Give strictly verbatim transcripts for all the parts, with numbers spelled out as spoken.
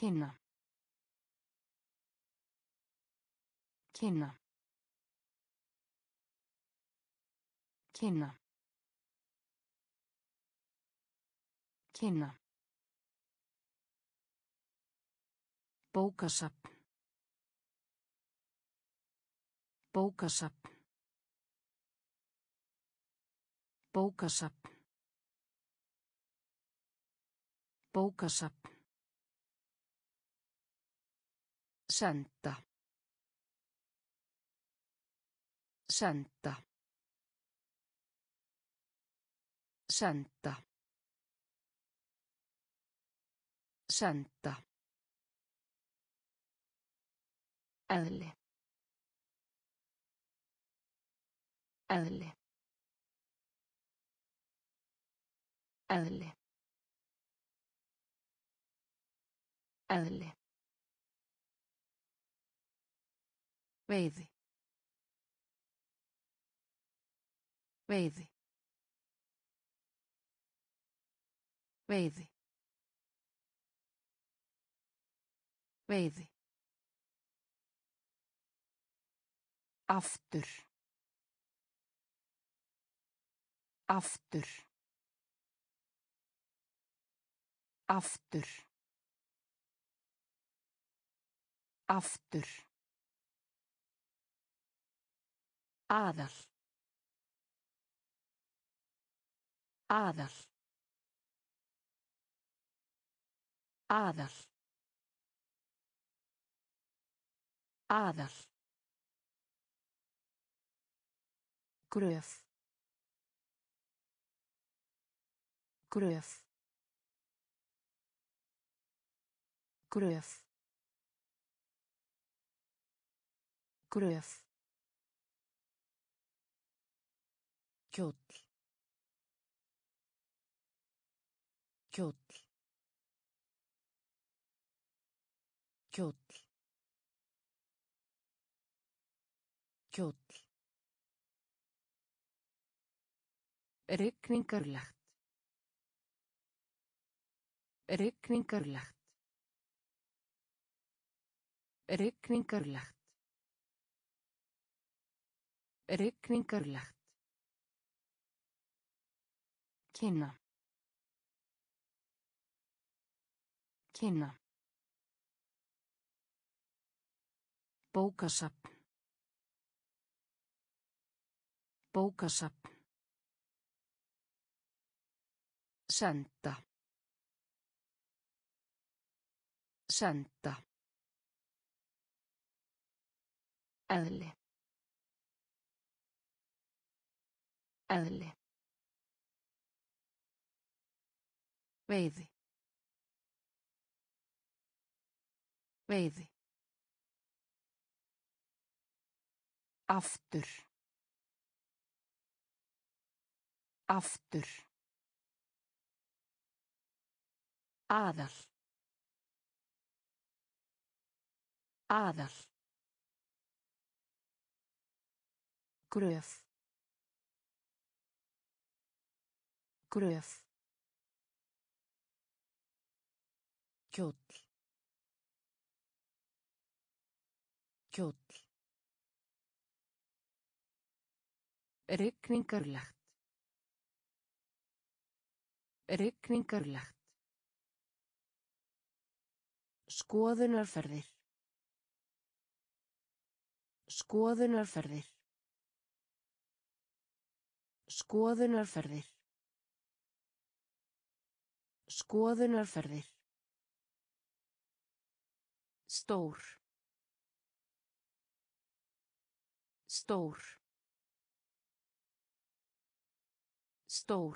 kynna kynna kynna kynna bókasafn bókasafn bókasafn bókasafn senda senda senda senda eðli eðli eðli eðli veiði veiði veiði veiði aftur aftur aftur aftur aðal aðal aðal aðal gröf gröf gröf gröf kjóll kjóll kjóll kjóll rigningarlegt rigningarlegt rigningarlegt rigningarlegt kynna kynna bókasafn bókasafn senda senda eðli eðli veiði veiði aftur aftur aðal aðal gröf gröf kjóll kjóll rigningarlegt rigningarlegt skoðunarferðir skoðunarferðir skoðunarferðir skoðunarferðir stór stór stór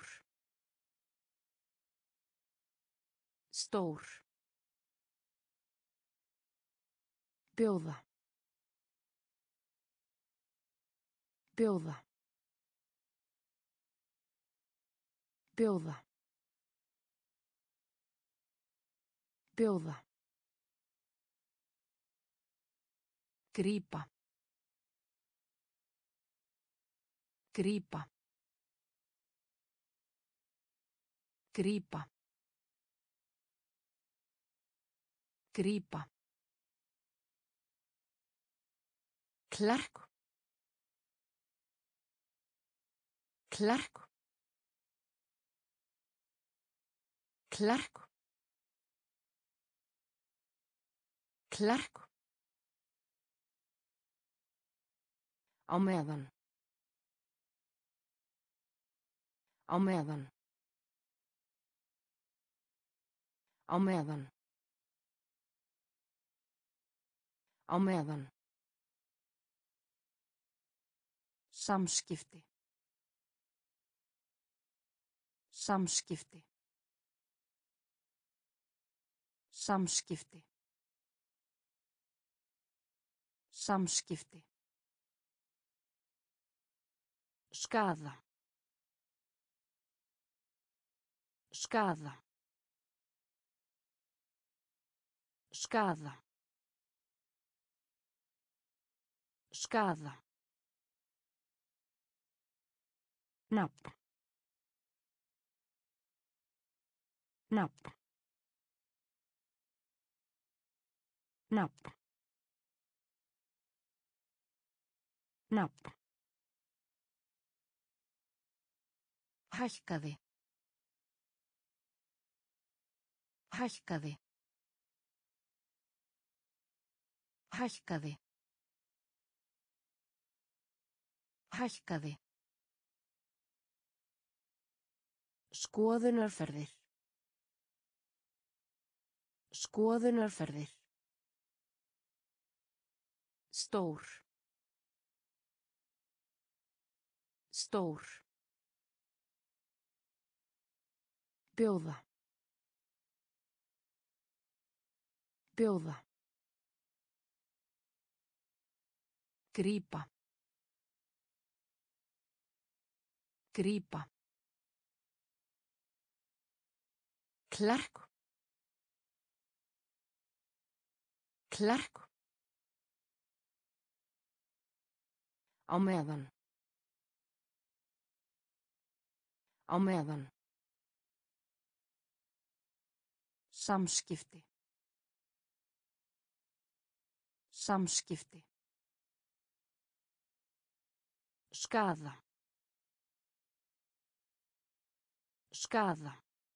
stór bjóða bjóða bjóða bjóða grípa grípa grípa Grípa. Klerk. Klerk. Klerk. Klerk. Á meðan. Á meðan. Á meðan. Á meðan. Samskipti. Samskipti. Samskipti. Samskipti. Skaða. Skaða. Skaða. Skaða. Nafn. Nafn. Nafn. Nafn. Hækkaði. Hækkaði. Hækkaði. Hækkaði. Skoðunarferðir. Skoðunarferðir. Stór. Stór. Bjóða. Bjóða. Grípa. Grípa. Klerk. Klerk. Á meðan. Á meðan. Samskipti. Samskipti. Skaða. Skaða.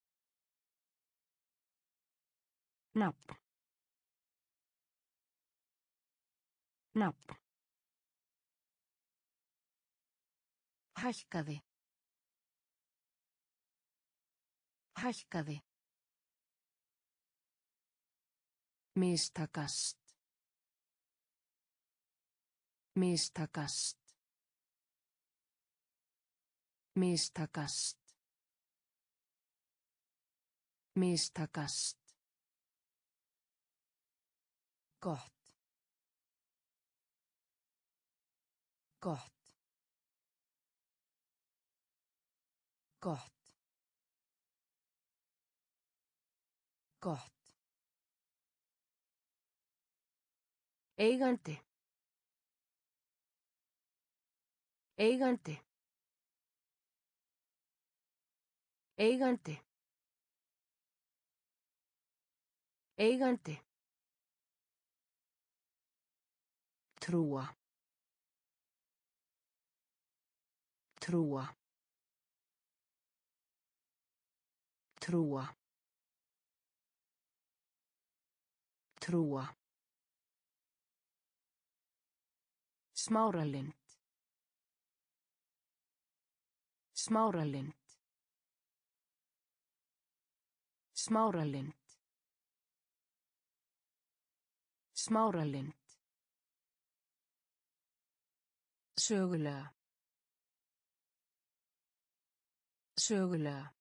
Nafn. Nafn. Hækkaði. Hækkaði. Mistakast. Mistakast. Mistakast. Mistakast. Gott. Gott. Gott. Gott. Eigandi. Eigandi. Eigandi. Eigandi. Trúa. Trúa. Trúa. Trúa. Smáralind. Smáralind. Smáralind. Smáralind. Sögulega. Sögulega.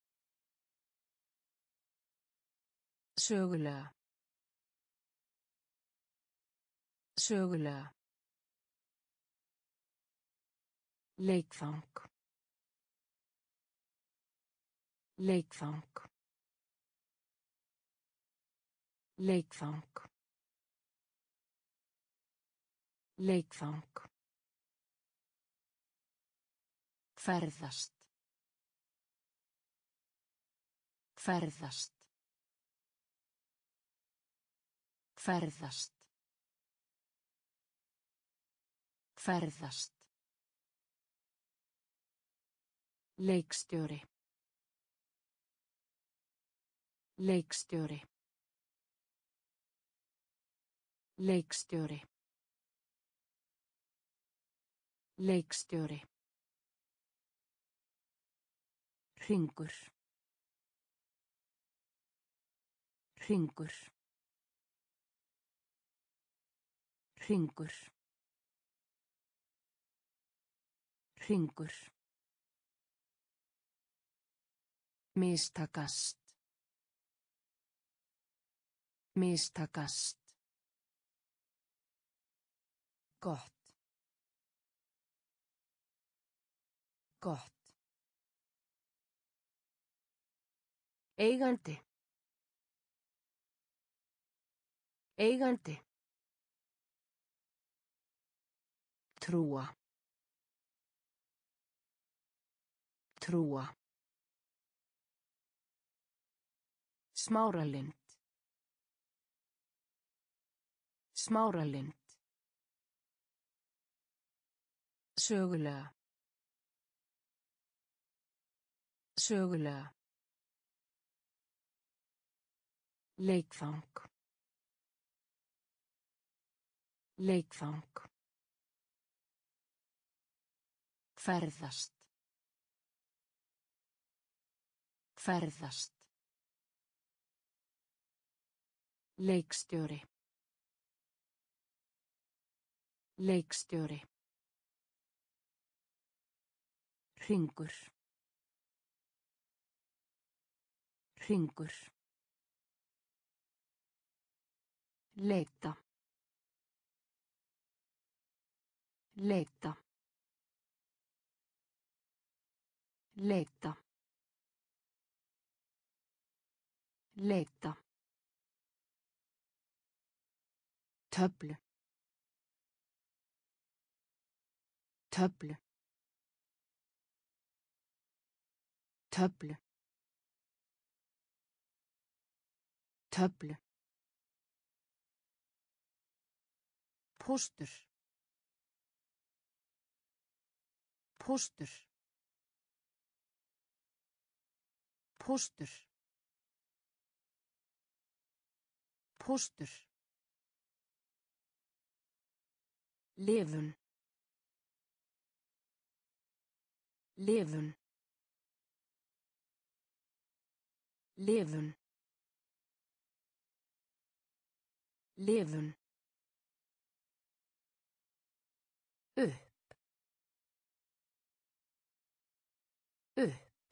Sögulega. Sögulega. Leikfang. Leikfang. Leikfang. Leikfang. Ferðast. Ferðast. Ferðast. Ferðast. Leikstjóri. Leikstjóri. Leikstjóri. Leikstjóri. Hringur. Hringur. Hringur. Hringur. Mistakast. Mistakast. Gott. Gott. Eigandi. Eigandi. Trúa. Trúa. Smáralind. Smáralind. Sögulega. Sögulega. Leikfang. Leikfang. Ferðast. Ferðast. Leikstjóri. Leikstjóri. Hringur. Hringur. Leita. Leita. Leita. Leita. Töflu. Töflu. Töflu. Töflu. Póstur. Póstur. Póstur. Póstur. Lifun. Lifun. Lifun. Lifun. Upp. Upp.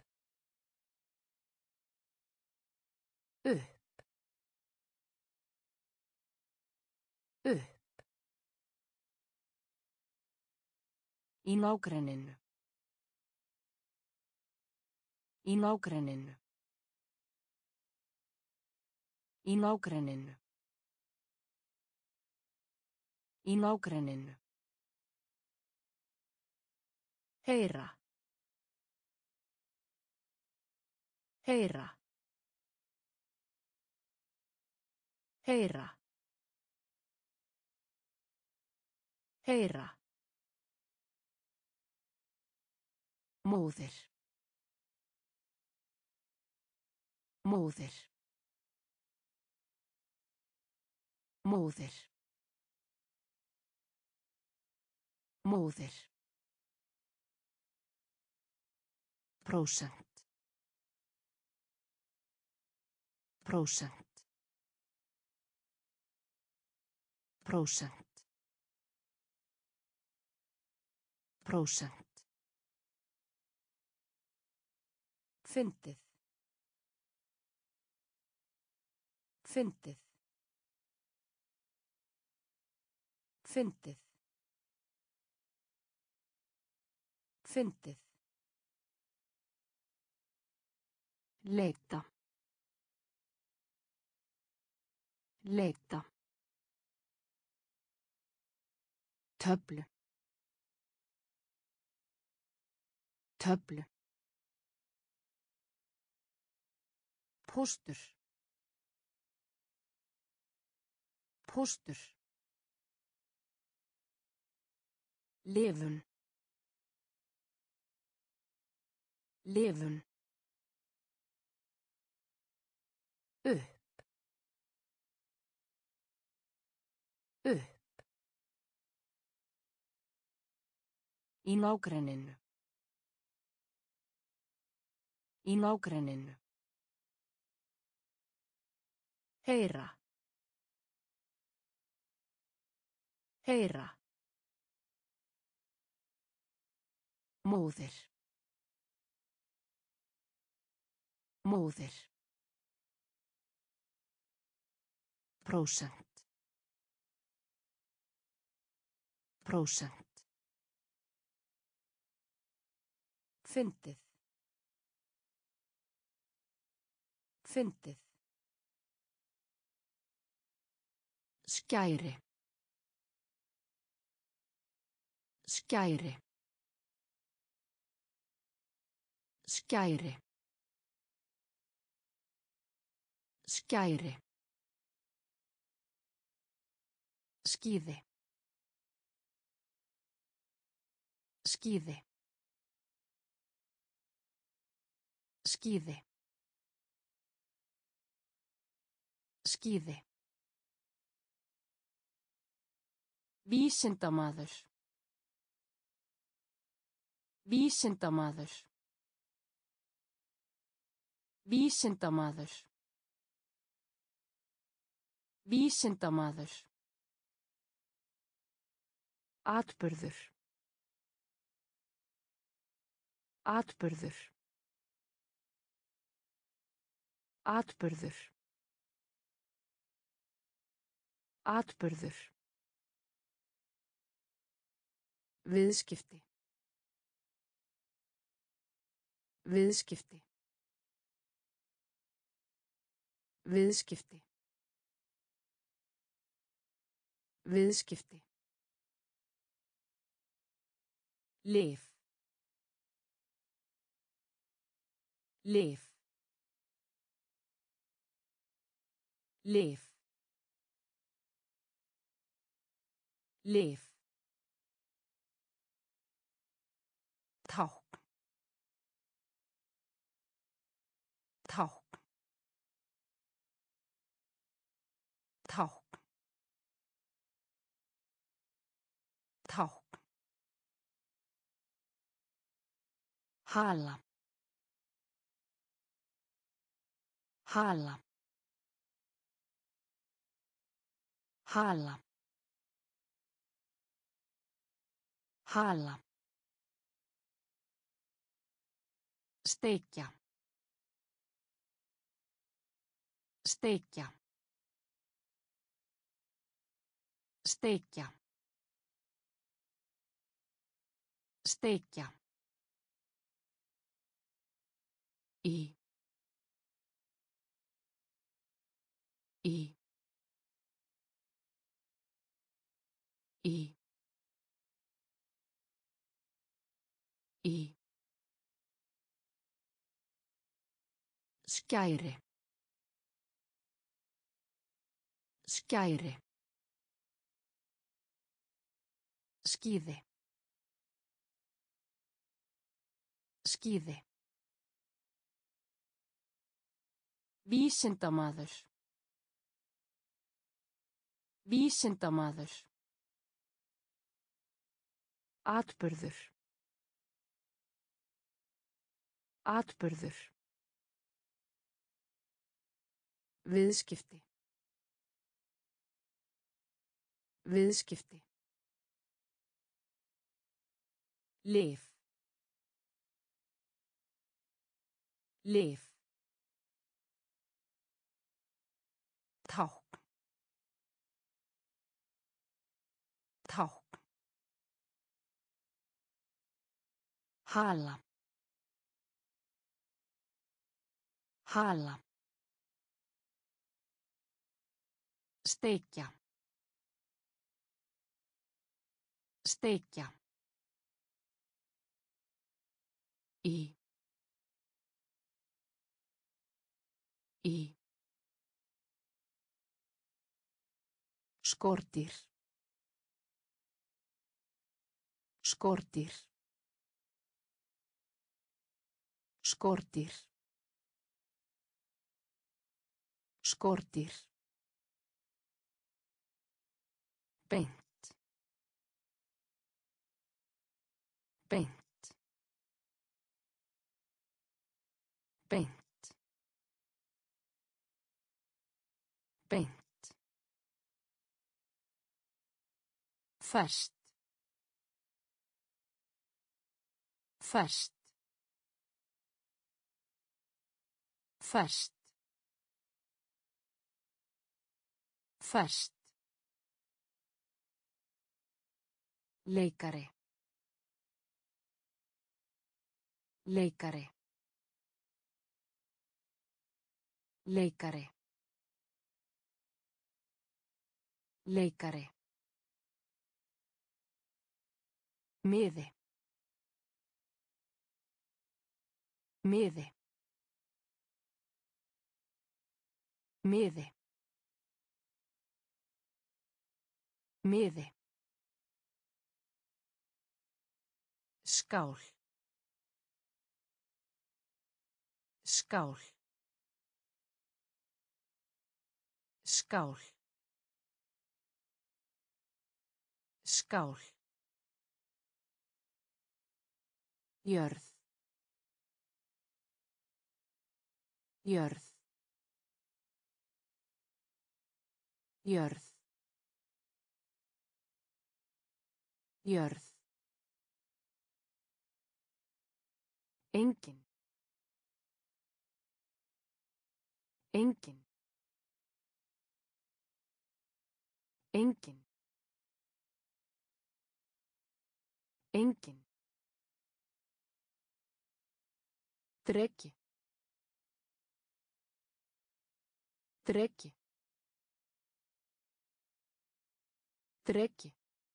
Upp. Upp. Í nágrenninu. Í nágrenninu. Í nágrenninu. Í nágrenninu. Heyra. Heyra. Heyra. Heyra. Móðir. Móðir. Móðir. Móðir. Prósent. Prósent. Prósent. Prósent. Fyndið. Fyndið. Fyndið. Fyndið. Leita. Leita. Töflu. Töflu. Póstur. Póstur. Lifun. Lifun. Upp. Upp. Í nágrenninu. Í nágrenninu. Heyra. Heyra. Móðir. Móðir. Prósent. Prósent. Fyndið. Fyndið. Skæri. Skæri. Skæri. Skæri. Skíði. Skíði. Skíði. Skíði. Vísindamaður. Vísindamaður. Vísindamaður. Vísindamaður. Atburður. Atburður. Atburður. Atburður. Viðskipti. Viðskipti. Viðskipti. Viðskipti. Lyf. Lyf. Lyf. Lyf. Tákn. Tákn. Tákn. Tákn. Hala. Hala. Hala. Hala. Steikja. Steikja. Steikja. Steikja. Í. Í. Í. Í. Skæri. Skæri. Skíði. Skíði. Vísindamaður. Vísindamaður. Atburður. Atburður. Viðskipti. Viðskipti. Lyf. Lyf. Tákn. Tákn. Hala. Hala. Steikja. Steikja. Í. Í. Skordýr. Skordýr. Skordýr. Skordýr. Beint. Beint. Beint. Beint. Ferskt. Ferskt. Ferskt. Ferskt. Leikari. Leikari. Leikari. Leikari. Miði. Miði. Miði. Miði. Skál. Skál. Skál. Skál. Jörð. Jörð. Jörð. Jörð. Engin. Engin. Engin. Engin. Dreki. Dreki. Dreki.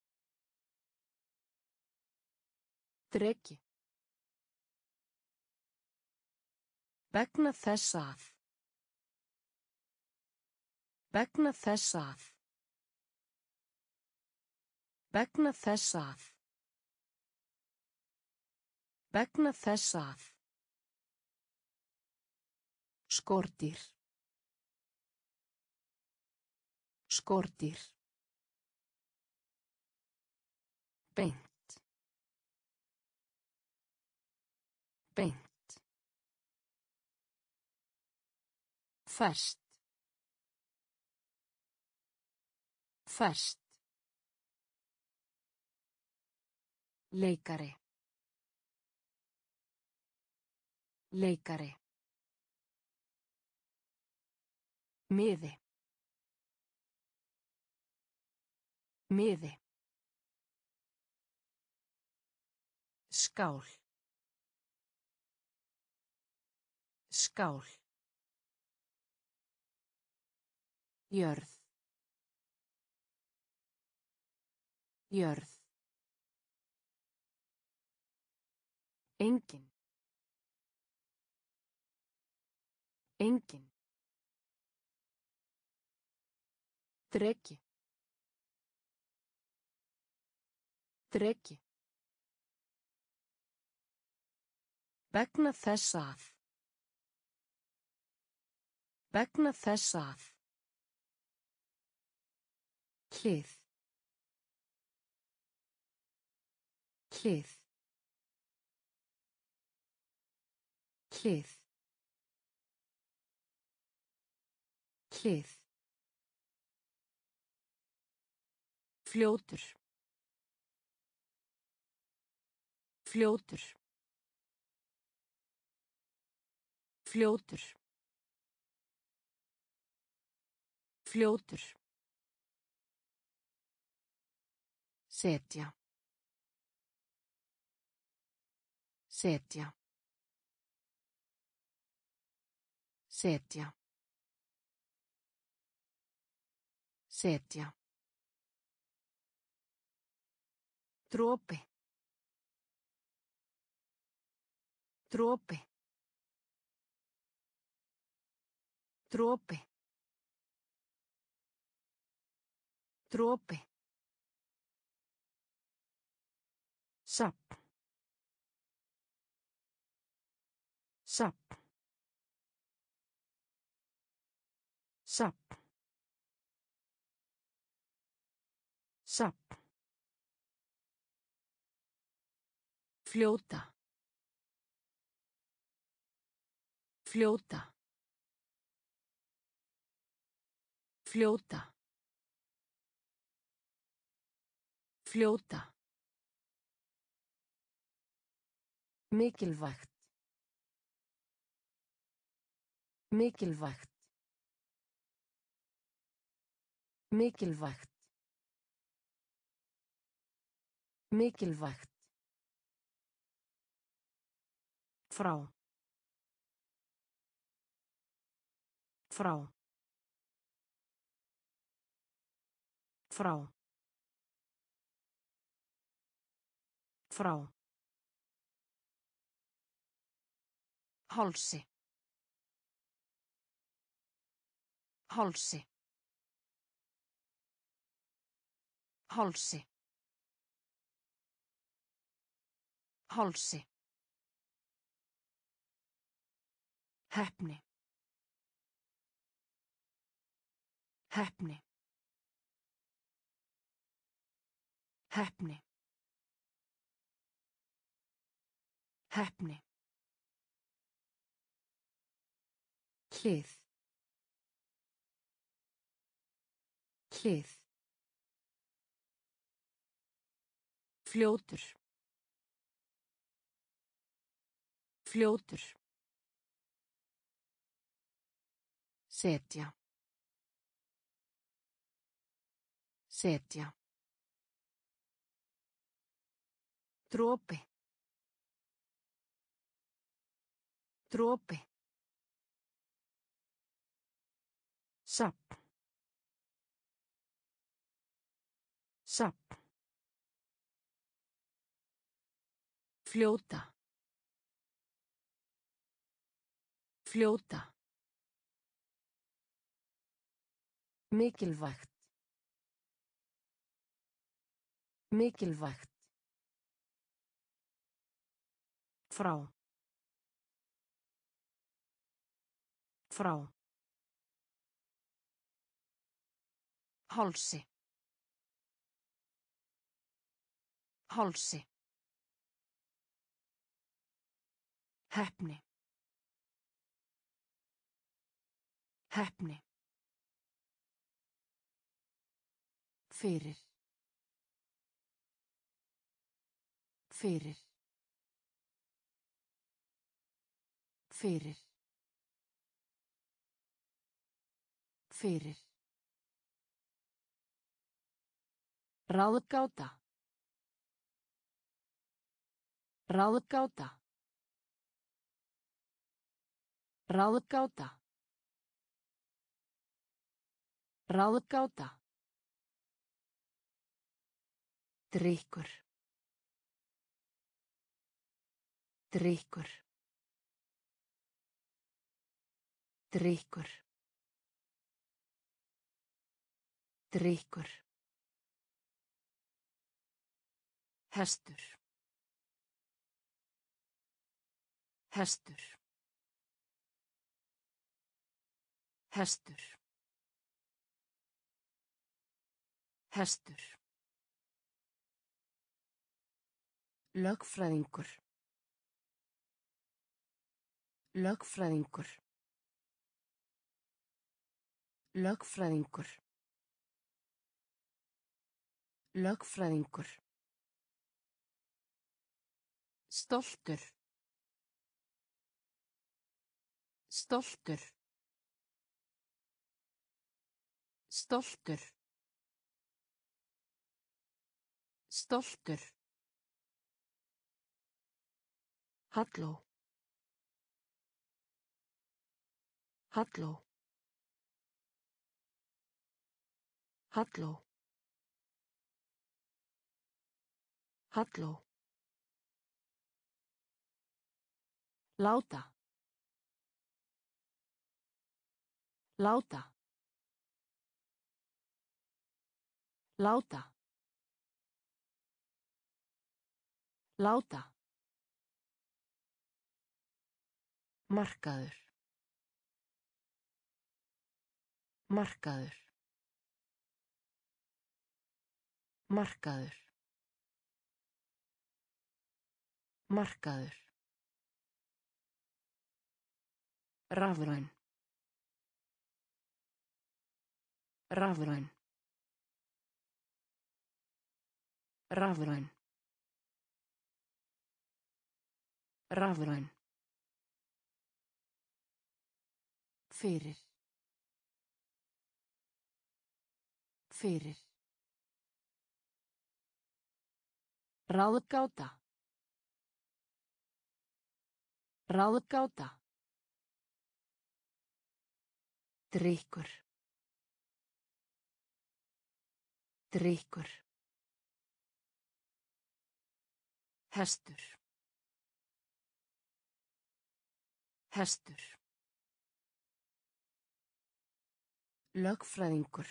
Dreki. Vegna þess að. Vegna þess að. Vegna þess að. Vegna þess að. Skordýr. Skordýr. Beint. Beint. Ferskt. Ferskt. Leikari. Leikari. Miði. Miði. Skál. Skál. Jörð. Jörð. Engin. Engin. Dreki. Dreki. Vegna þess að. Vegna þess að. Hlið. Hlið. Hlið. Hlið. Fljótur. Fljótur. Fljótur. Fljótur. Setja. Setja. Setja. Setja. Dropi. Dropi. Dropi. Dropi. Safn. Safn. Safn. Safn. Fljóta. Fljóta. Fljóta. Fljóta. Mikilvægt. Mikilvægt. Mikilvægt. Mikilvægt. Frá. Frá. Frá. Frá. Hálsi. Hálsi. Hálsi. Hálsi. Heppni. Heppni. Heppni. Heppni. Hlið. Hlið. Fljótur. Fljótur. Setja. Setja. Dropi. Dropi. Safn. Safn. Fljóta. Fljóta. Mikilvægt. Mikilvægt. Frá. Frá. Hálsi. Hálsi. Heppni. Heppni. Fyrir. Fyrir. Fyrir. Fyrir. Ráðgáta. Ráðgáta. Ráðgáta. Ráðgáta. Drykkur. Drykkur. Drykkur. Drykkur. Hestur. Hestur. Hestur. Hestur. Lögfræðingur. Lögfræðingur. Lögfræðingur. Lögfræðingur. Stoltur. Stoltur. Stoltur. Stoltur. Halló. Halló. Halló. Halló. Láta. Láta. Láta. Láta. Markaður. Markaður. Markaður. Markaður. Rafræn. Rafræn. Rafræn. Rafræn. Fyrir. Fyrir. Ráðgáta. Ráðgáta. Drykkur. Drykkur. Hestur. Hestur. Lögfræðingur.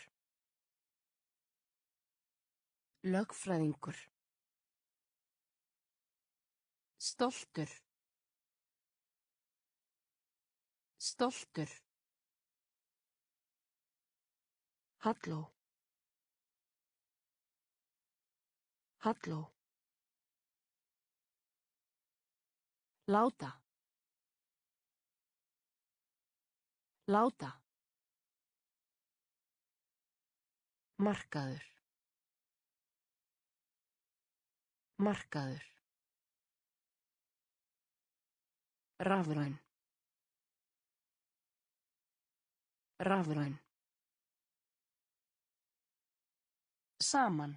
Lögfræðingur. Stoltur. Stoltur. Halló. Halló. Láta. Láta. Markaður. Markaður. Rafræn. Rafræn. Saman.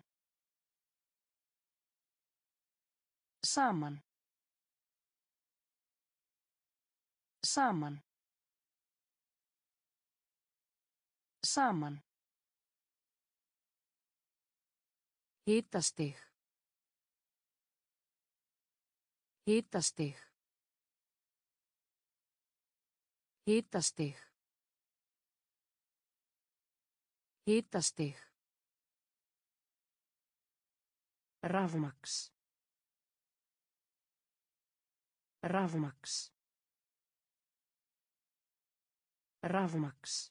Saman. Saman. Saman. Hitastig. Hitastig. Hitastig. Hitastig. Rafmaks. Rafmaks. Rafmaks.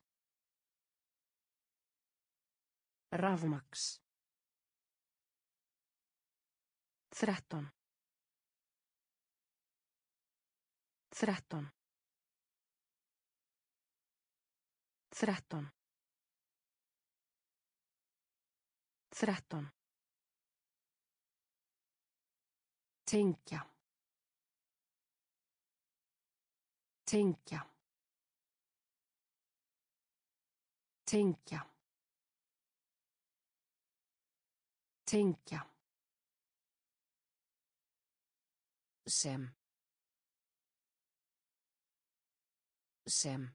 Rafmaks. Þrettán. Þrettán. Þrettán. Þrettán. Tengja. Tengja. Tengja. Tengja. Sem. Sem.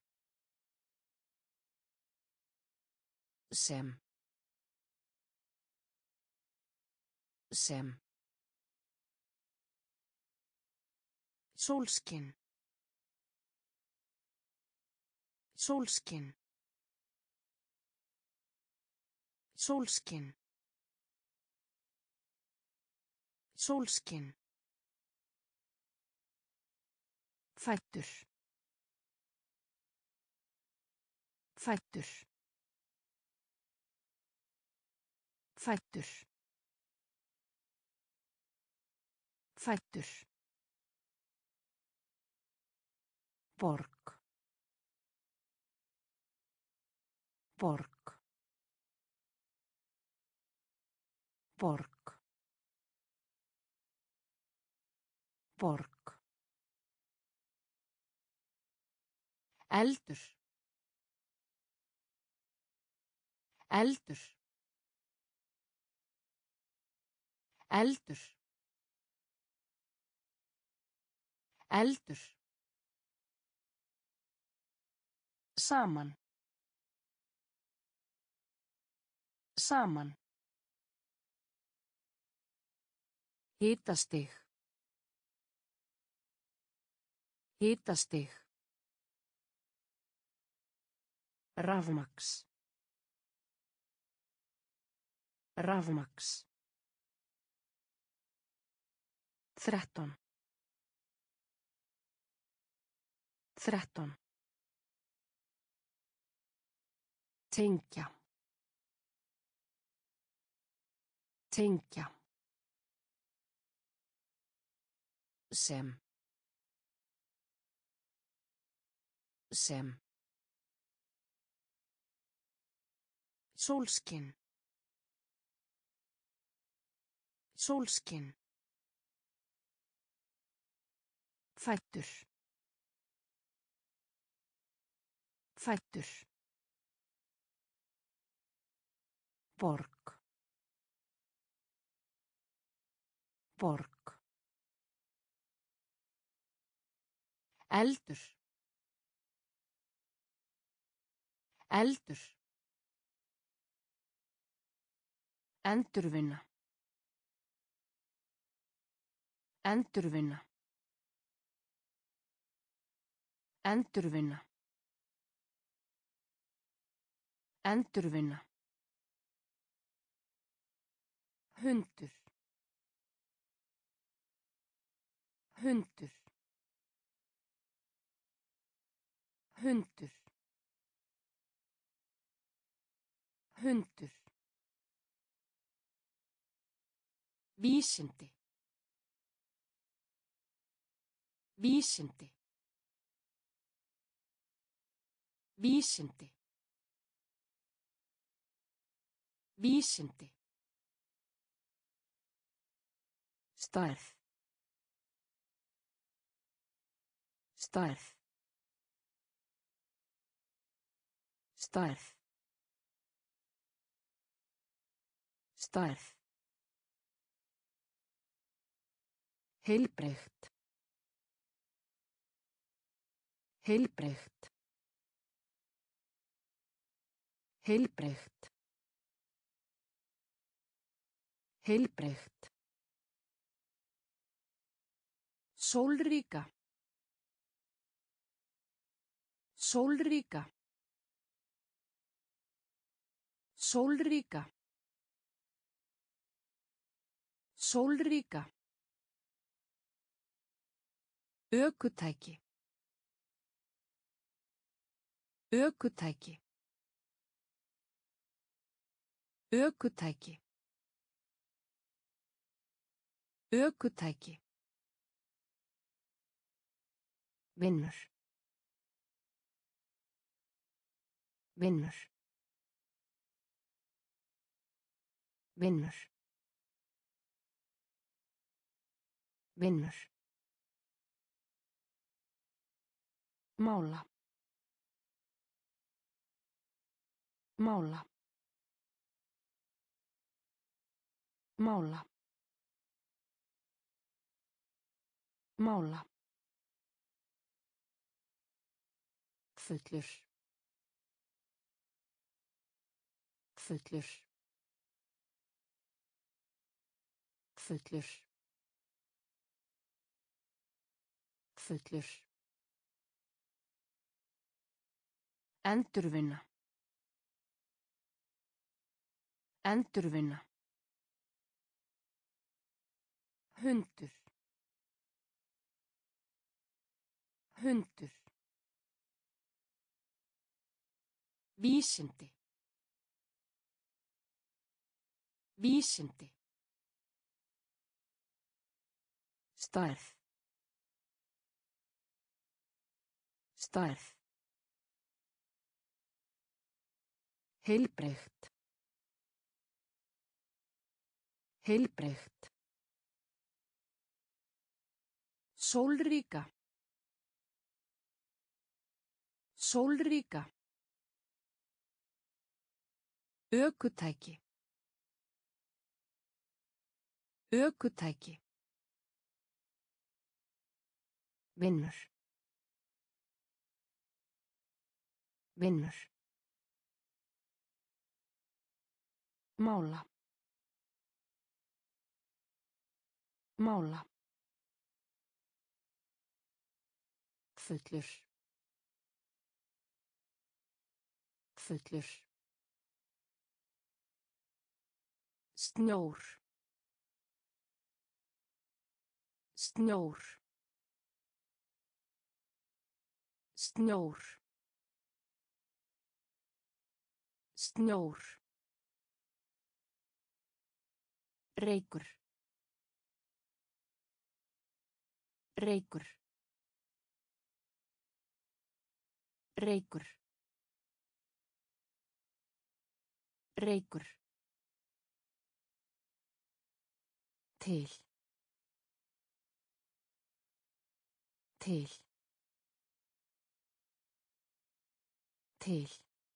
Sem. Sem. Sólskin. Sólskin. Sólskin. Sólskin. Fæddur. Fæddur. Fæddur. Fæddur. Borg. Borg. Borg. Borg. Eldur. Eldur. Eldur. Eldur. Saman. Saman. Hitastig. Hitastig. Rafmaks. Rafmaks. Þrettán. Þrettán. Tengja. Tengja. Sem. Sem. Sólskin. Sólskin. Fættur. Fættur. Borg. Borg. Eldur. Eldur. Endurvinna. Endurvinna. Endurvinna. Endurvinna. Hundur. Hundur. Hundur. Hundur. Vísindi. Vísindi. Vísindi. Vísindi. Stærð. Stærð. Stærð. Stærð. Heilbrigt. Heilbrigt. Heilbrigt. Heilbrigt. Sólríka. Sólríka. Sólríka. Sólríka. Ökutæki. Ökutæki. Ökutæki. Ökutæki. Vinnur. Vinnur. Vinnur. Vinnur. Mála. Mála. Mála. Mála. Fullur. Fullur. Fullur. Fullur. Endurvinna. Endurvinna. Hundur. Hundur. Vísindi. Vísindi. Stærð. Stærð. Heilbrigt. Heilbrigt. Sólríka. Sólríka. Ökutæki. Ökutæki. Vinnur. Vinnur. Mála. Mála. Fullur. Fullur. Snjór. Snjór. Snjór. Snjór. Reykur. Reykur. Reykur. Reykur. Til. Til. Til.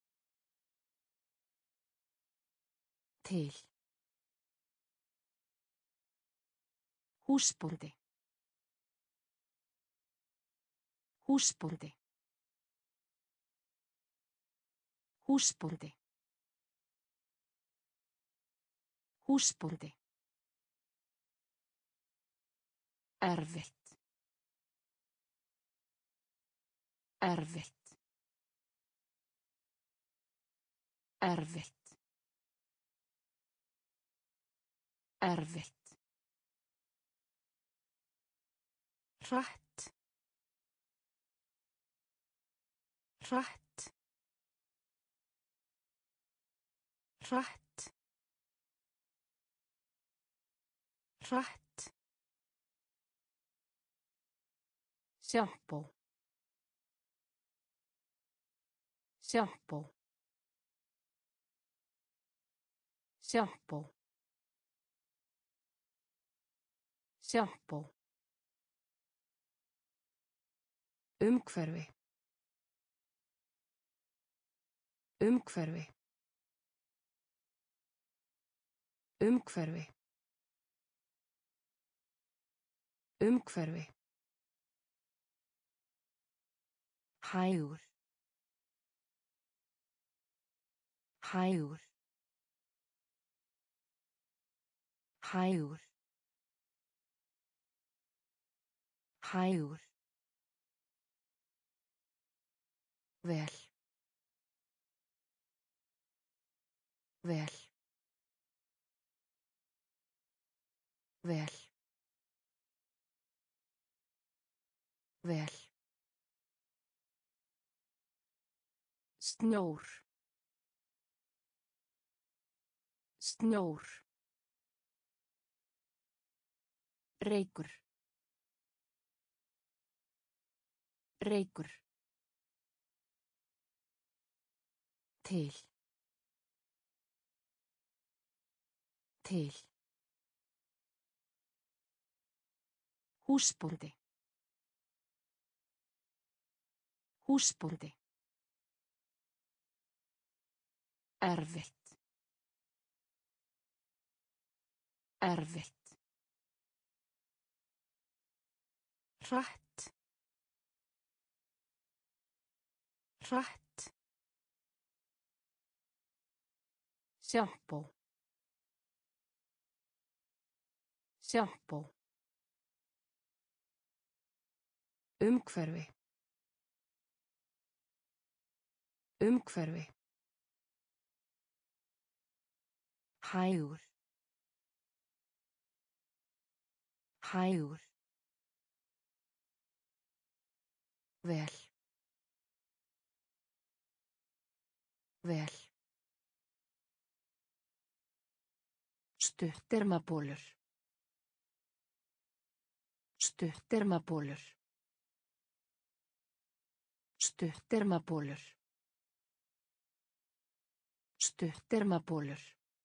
Til. Húsbóndi. Húsbóndi. Húsbóndi. Húsbóndi. Erfitt. Erfitt. Erfitt. Erfitt. Hratt. Hratt. Hratt. Hratt. Sjampó. Sjampó. Sjampó. Sjampó. Umhverfi. Umhverfi. Umhverfi. Umhverfi. Hægur. Hægur. Hægur. Hægur. Vel. Vel. Vel. Vel. Snjór. Snjór. Reykur. Reykur. Til. Til. Húsbóndi. Húsbóndi. Erfitt. Erfitt. Hratt. Hratt. Sjampó. Sjampó. Umhverfi. Umhverfi. Hægur. Hægur. Vel. Vel. Stuttermabólur. Stuttermabólur. Stuttermabólur. Stuttermabólur.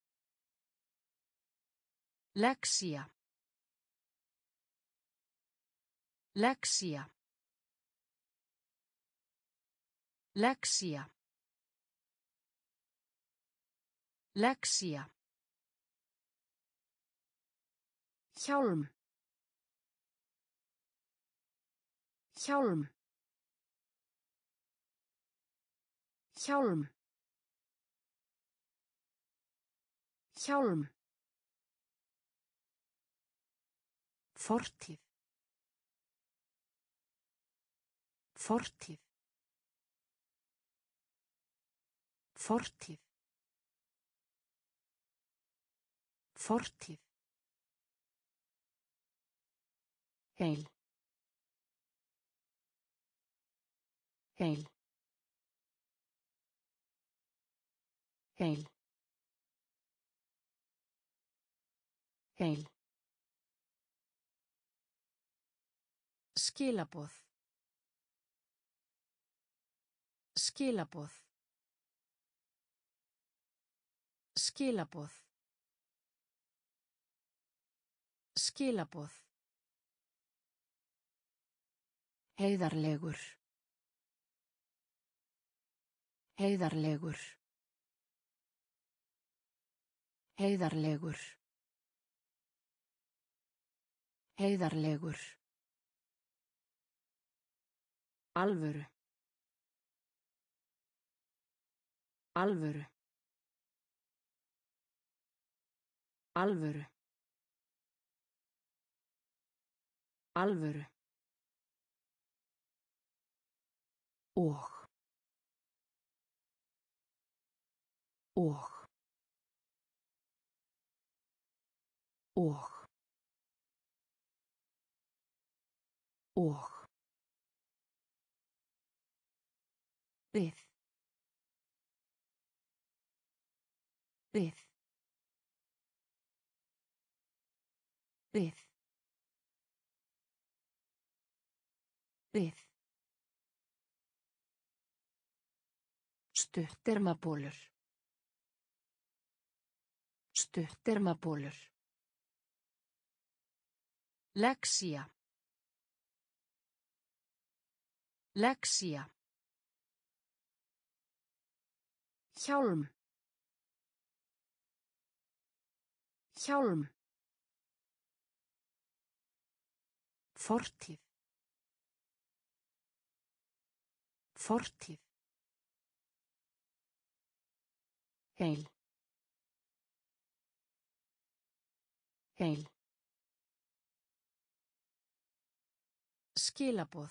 Lexía. Lexía. Lexía. Lexía. Hjálm. Hjálm. Hjálm. Hjálm. Fortíð. Fortíð. Fortíð. Fortíð. Heil. Heil. Heil. Heil. Skilaboð. Skilaboð. Skilaboð. Skilaboð. Heiðarlegur. Heiðarlegur. Heiðarlegur. Heiðarlegur. Alvöru. Alvöru. Alvöru. Alvöru. Og. Og. Og. Og. Við. Við. Við. Við. Stuttermabólur. Stuttermabólur. Lexía. Lexía. Hjálm. Hjálm. Fortíð. Fortíð. Heil. Heil. Skilaboð.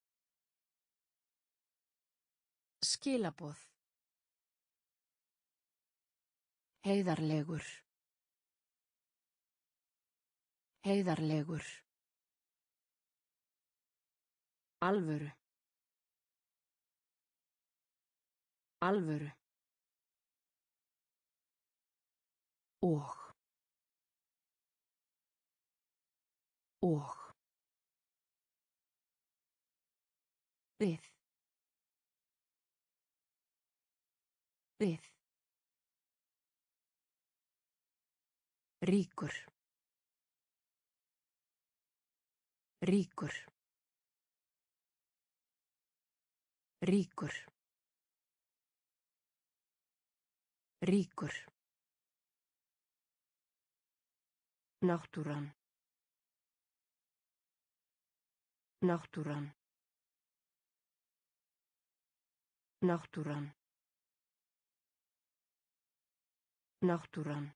Skilaboð. Heiðarlegur. Heiðarlegur. Alvöru. Alvöru. Og. Og. Við. Við. Ríkur. Ríkur. Ríkur. Ríkur. Náttúran. Náttúran. Náttúran. Náttúran.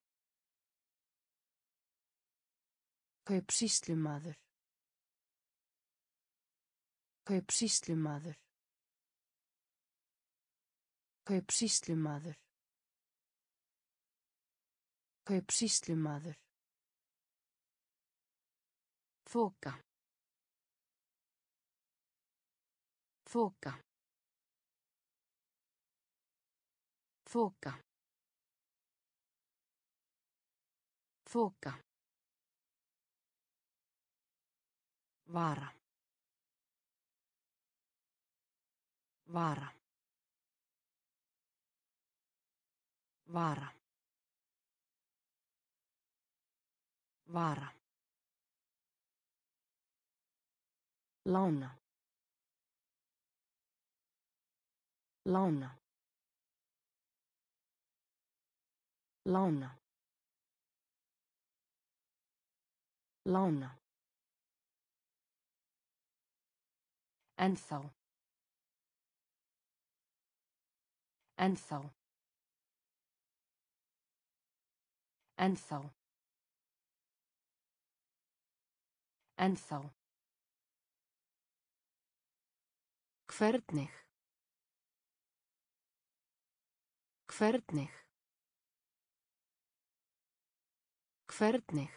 Kaupsýslumaður. Kaupsýslumaður. Kaupsýslumaður. Kaupsýslumaður. Þoka. Þoka. Þoka. Þoka. Vara. Vara. Vara. Vara. Lána. Lána. Lána. Lána. Ennþá. Ennþá. Ennþá. Ennþá. Hvernig. Hvernig. Hvernig.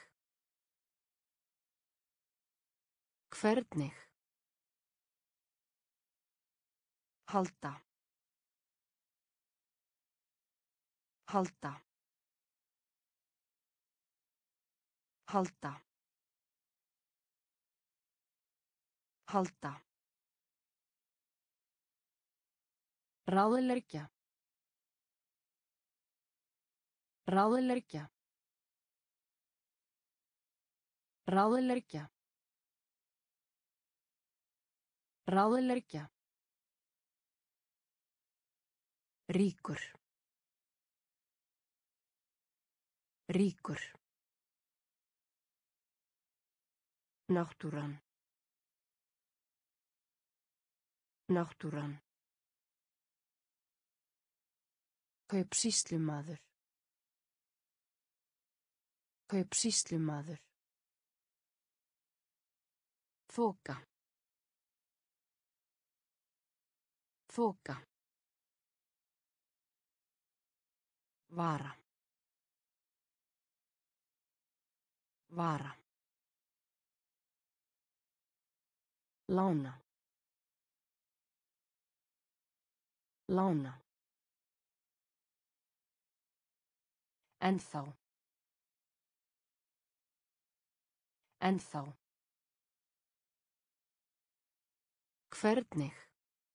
Hvernig. Halda. Halda. Halda. Halda. Ráðleggja. Ráðleggja. Ráðleggja. Ráðleggja. Ríkur. Ríkur. Náttúran. Náttúran. Kaupsýslumaður. Kaupsýslumaður. Þoka. Þoka. Vara. Vara. Lána. Lána. Ennþá. Ennþá. Hvernig.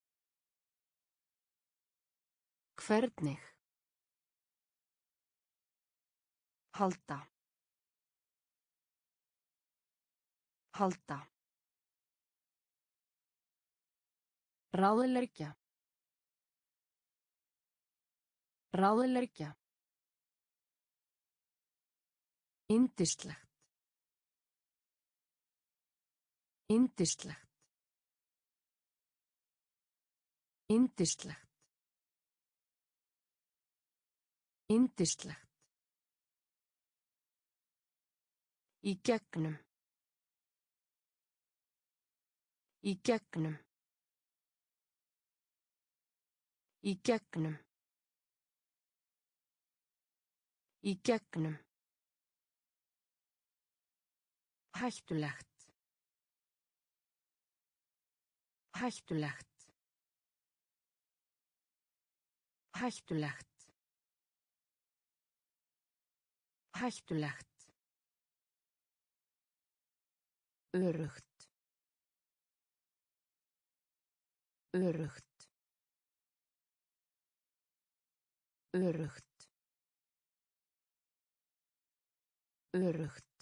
Hvernig. Halda. Halda. Ráðleggja. Ráðleggja. Yndislegt. Yndislegt. Yndislegt. Yndislegt. Í gegnum. Í gegnum. Í gegnum. Í gegnum. Hættulegt. Hættulegt. Hættulegt. Hættulegt. Öruggt. Öruggt. Öruggt. Öruggt.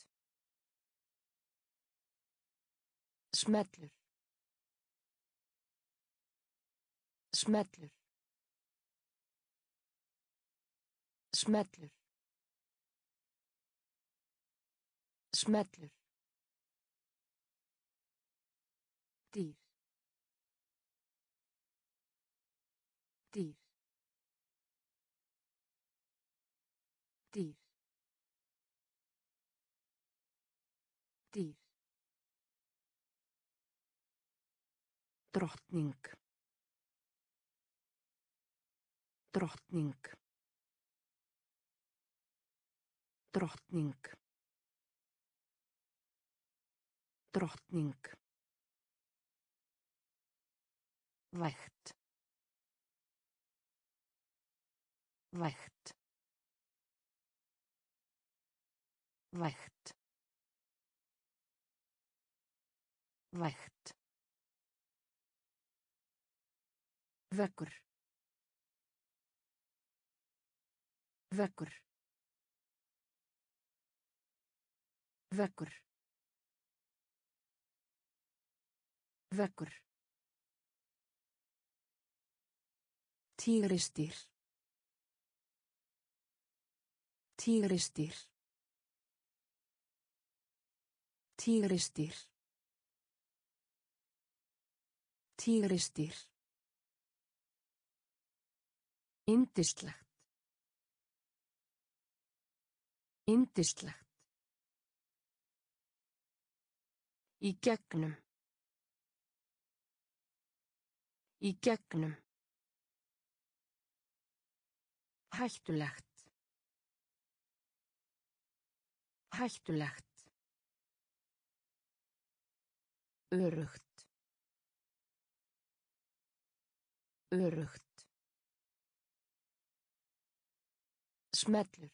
Smellur. Smellur. Smellur. Smellur. Dýr. Dýr. Dýr. Dýr. Drottning. Drottning. Drottning. Drottning. Vægt. Vægt. Vægt. Vægt. Vekkur. Vekkur. Vekkur. Vekkur. Tígrisdýr. Tígrisdýr. Tígrisdýr. Tígrisdýr. Yndislegt. Yndislegt. Í gegnum. Í gegnum. Hættulegt. Hættulegt. Öruggt. Öruggt. Smellur.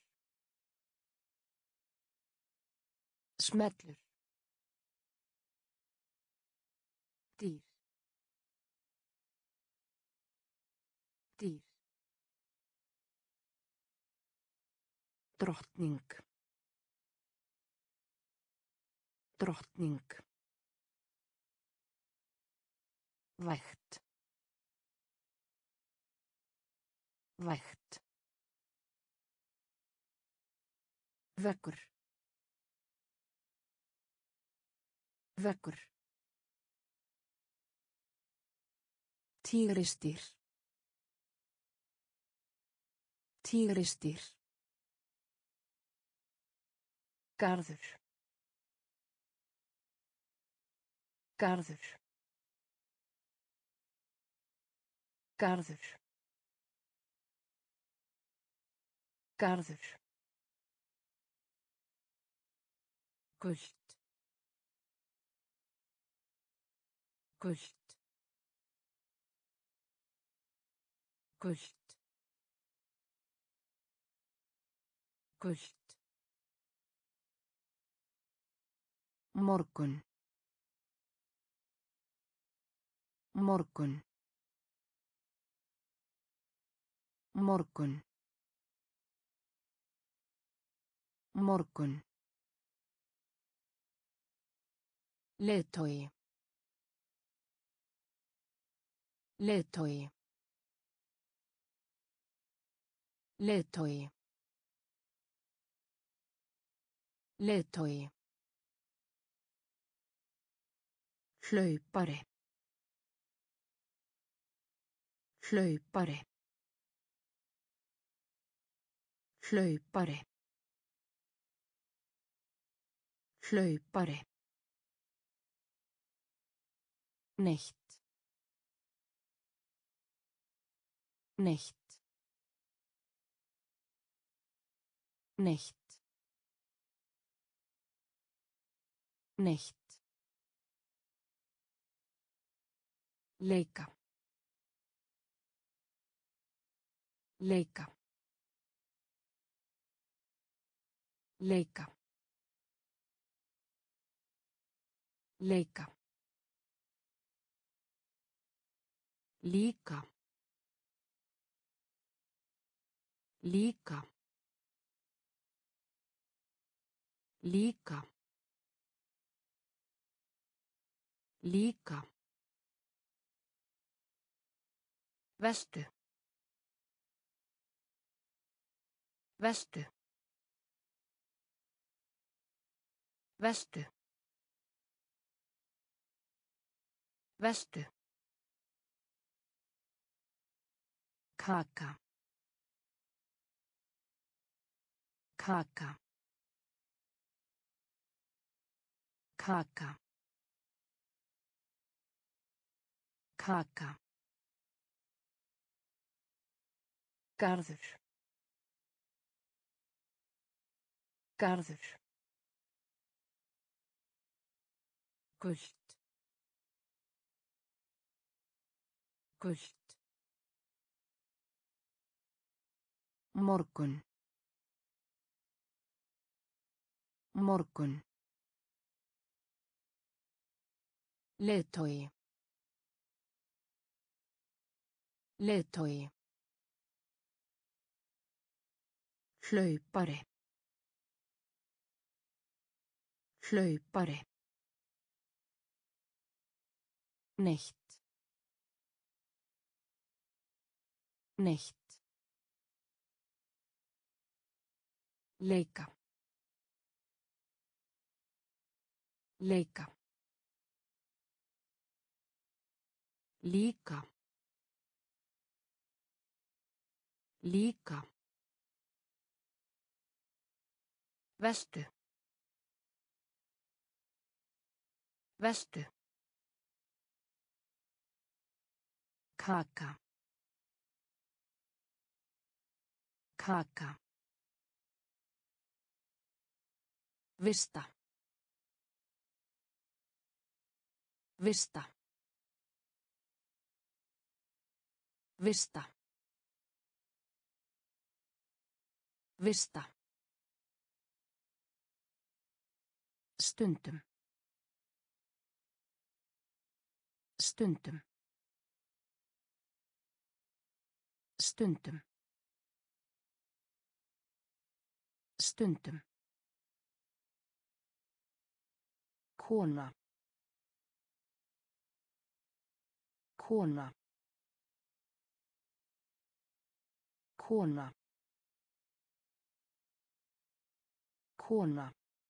Smellur. Dýr. Dýr. Drottning. Drottning. Vægt. Vægt. Veggur. Veggur. Tígrisdýr. Tígrisdýr. Garður. Garður. Garður. Garður. Gult. Gult. Gult. Gult. Morgun. Morgun. Morgun. Morgun. Leiðtogi. Leiðtogi. Leiðtogi. Leiðtogi. Hlaupari. Hlaupari. Hlaupari. Hlaupari. Neitt. Neitt. Neitt. Neitt. Leika. Leika. Leika. Leika. Líka. Líka. Líka. Líka. Vestu. Vestu. Vestu. Vestu. Kaka. Kaka. Kaka. Kaka. Garður. Garður. Gult. Gult. Morgun. Morgun. Leiðtogi. Leiðtogi. Hlaupari. Hlaupari. Neitt. Neitt. Leika. Leika. Líka. Líka. Vestu. Vestu. Kaka. Kaka. Vista. Vista. Vista. Vista. Stundum. Stundum. Stundum. Stundum. Kona. Kona. Kona. Kona.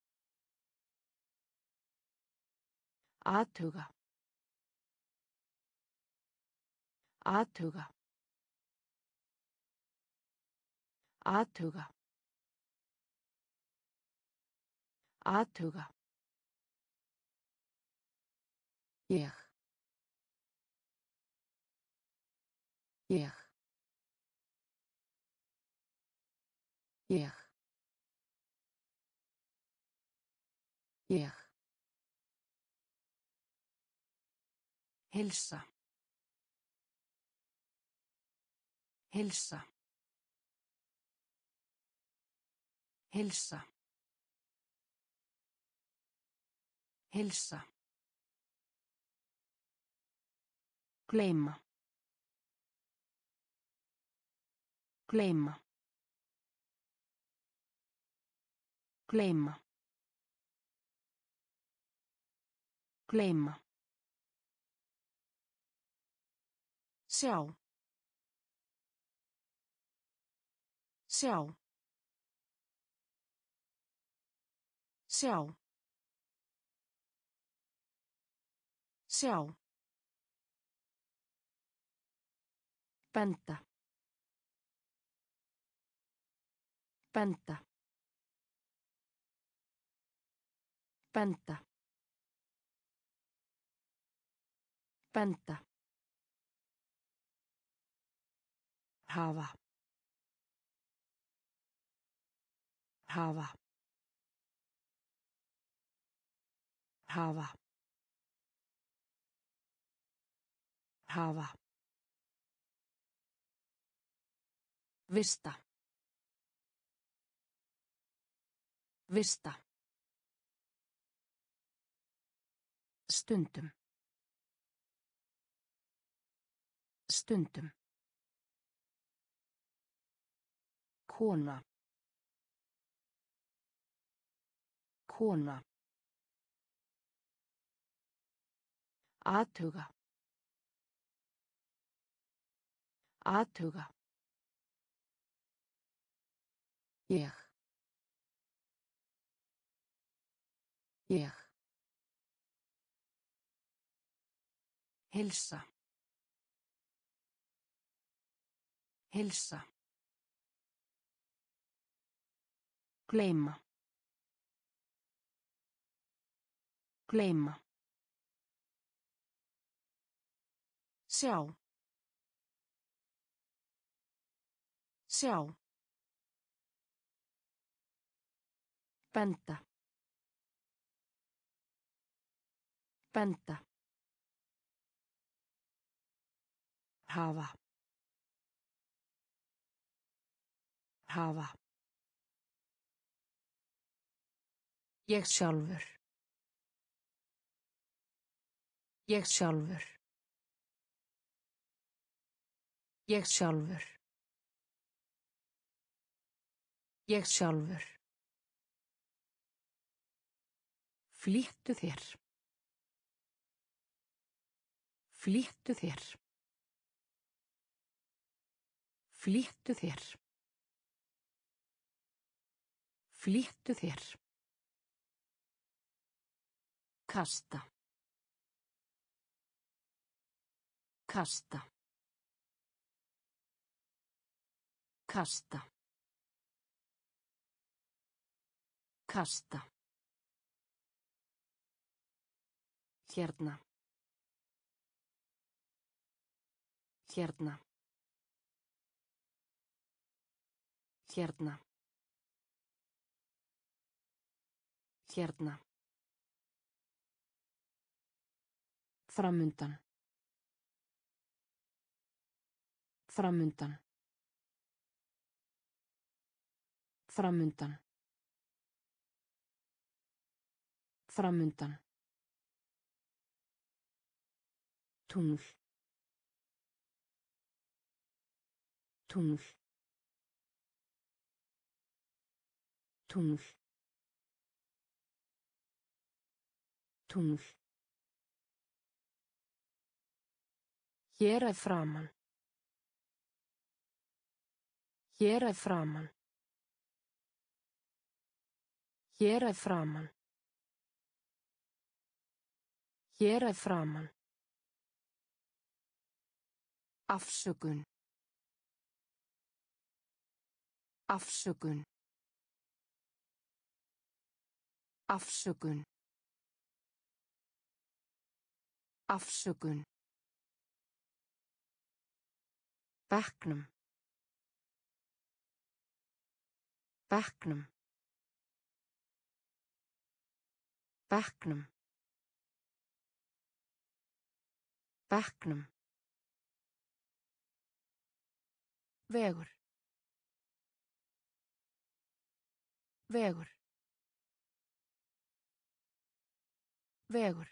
Athuga. Athuga. Athuga. Athuga. Ég. Ég. Ég. Ég. Heilsa. Heilsa. Heilsa. Heilsa. Gleyma. Gleyma. Gleyma. Gleyma. Sjá. Sjá. Sjá. Sjá. Benda. Benda. Benda. Benda. Hafa. Hafa. Hafa. Hafa. Vista. Vista. Stundum. Stundum. Kona. Kona. Athuga. Athuga. Ég. Ég. Heilsa. Heilsa. Gleyma. Gleyma. Sjá. Sjá. Benda. Benda. Hafa. Hafa. Ég sjálfur. Ég sjálfur. Ég sjálfur. Ég sjálfur. Flýttu þér. Flýttu þér. Flýttu þér. Flýttu þér. Kasta. Kasta. Kasta. Kasta. Hérna. Hérna. Hérna. Hérna. Framundan. Framundan. Framundan. Framundan. Tungl. Tungl. Tungl. Tungl. Hér að framan. Hér að framan. Hér að framan. Hér að framan. Afsökun. Afsökun. Afsökun. Afsökun. Bekknum. Bekknum. Bekknum. Bekknum. Vegur. Vegur. Vegur.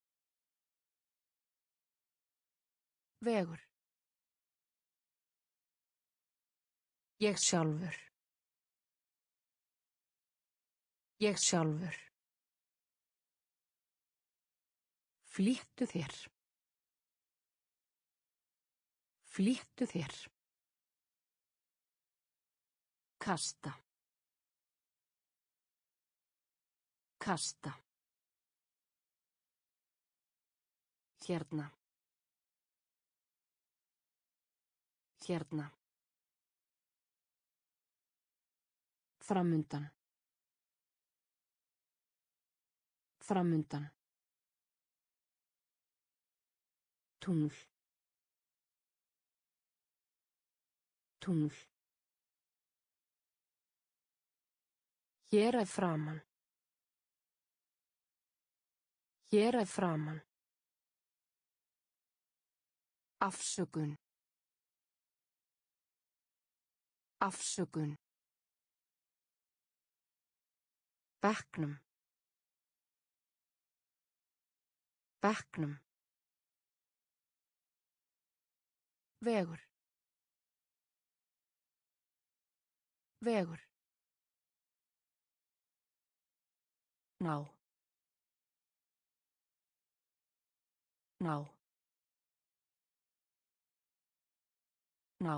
Vegur. Ég sjálfur. Ég sjálfur. Flýttu þér. Flýttu þér. Kasta. Kasta. Hérna. Hérna. Framundan. Framundan. Tungl. Tungl. Hér að framan. Hér að framan. Afsökun. Afsökun. Bekknum. Bekknum. Vegur. Vegur. Ná. Ná. Ná.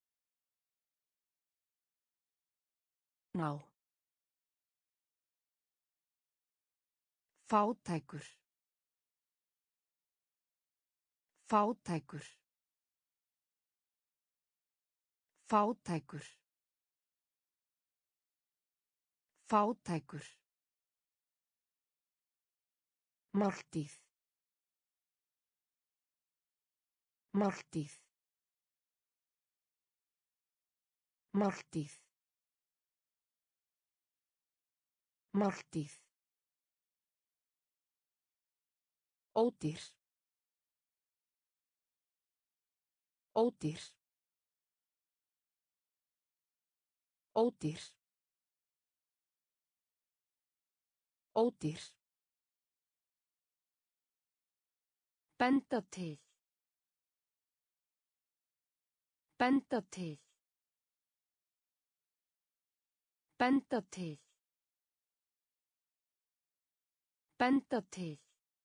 Ná. Fátækur. Fátækur. Fátækur. Fátækur. Máltíð. Máltíð. Máltíð. Máltíð. Ódýr. Ódýr. Ódýr. Ódýr. Benda til. Benda til. Benda til. Benda til.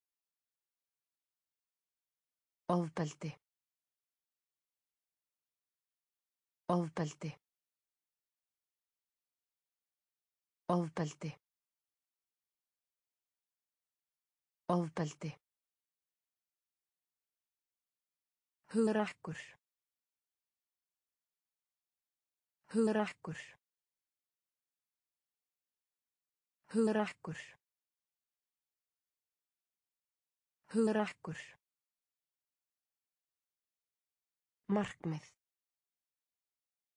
Ofbeldi. Ofbeldi. Ofbeldi. Ofbeldi. Hugrakkur. Hugrakkur. Hugrakkur. Hugrakkur. Markmið.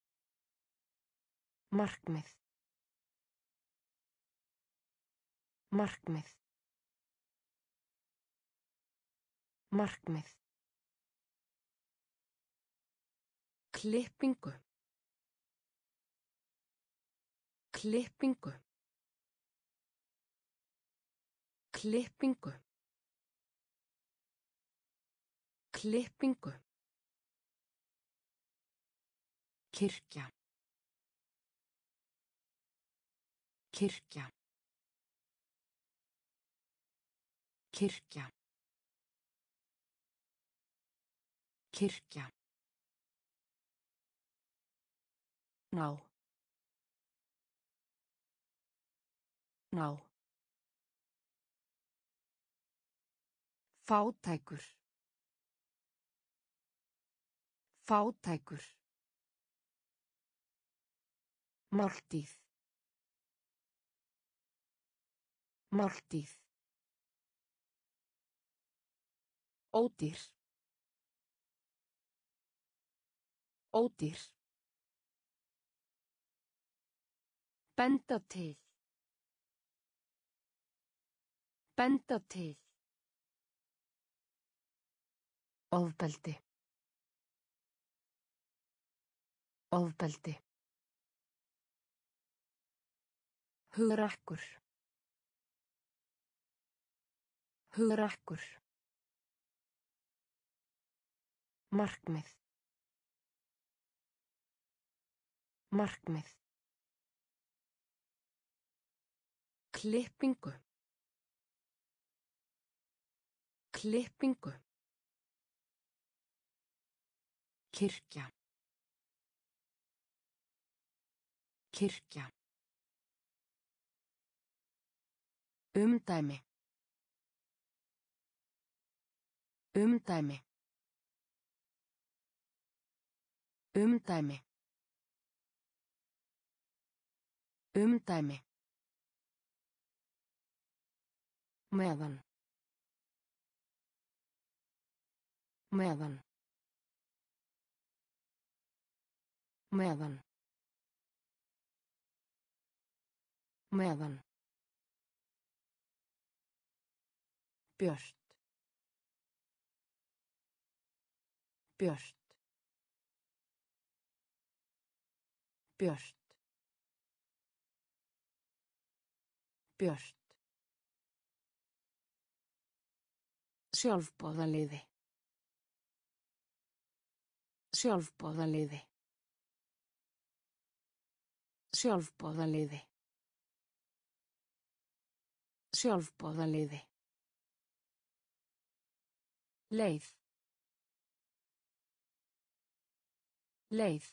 Markmið. Markmið. Markmið. Klippingu. Klippingu. Klippingu. Klippingu. Kirkja. Kirkja. Kirkja. Kirkja. Ná. Ná. Fátækur. Fátækur. Máltíð. Máltíð. Ódýr. Ódýr. Benda til. Benda til. Ofbeldi. Ofbeldi. Hugrakkur. Hugrakkur. Markmið. Markmið. Klippingu. Klippingu. Kirkja. Kirkja. Umdæmi. Umdæmi. Umdæmi. Umdæmi. Meðan. Meðan. Meðan. Meðan. Björt. Björt. Björt. Björt. Sjálfboðaliði. Sjálfboðaliði. Sjálfboðaliði. Sjálfboðaliði. Leið. Leið.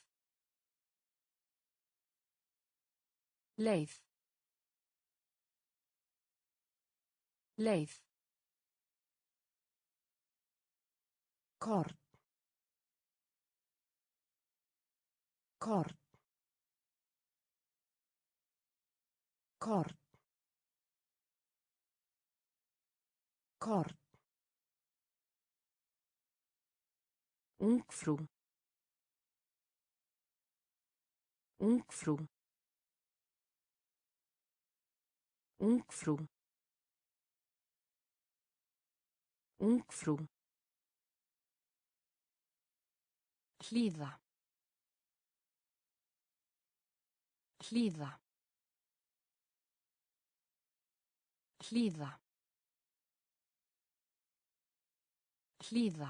Leið. Leið. Korn. Korn. Korn. Korn. Ungfrú. Ungfrú. Ungfrú. Ungfrú. Hlýða. Hlýða. Hlýða. Hlýða.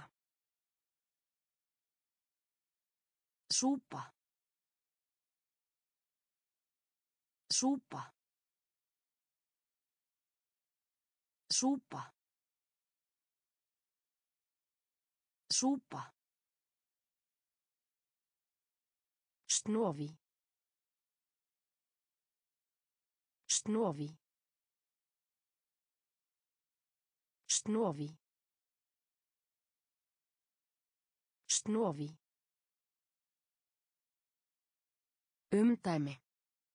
Súpa. Súpa. Súpa. Súpa. Snoví. Snoví. Snoví. Snoví. Umdæmi.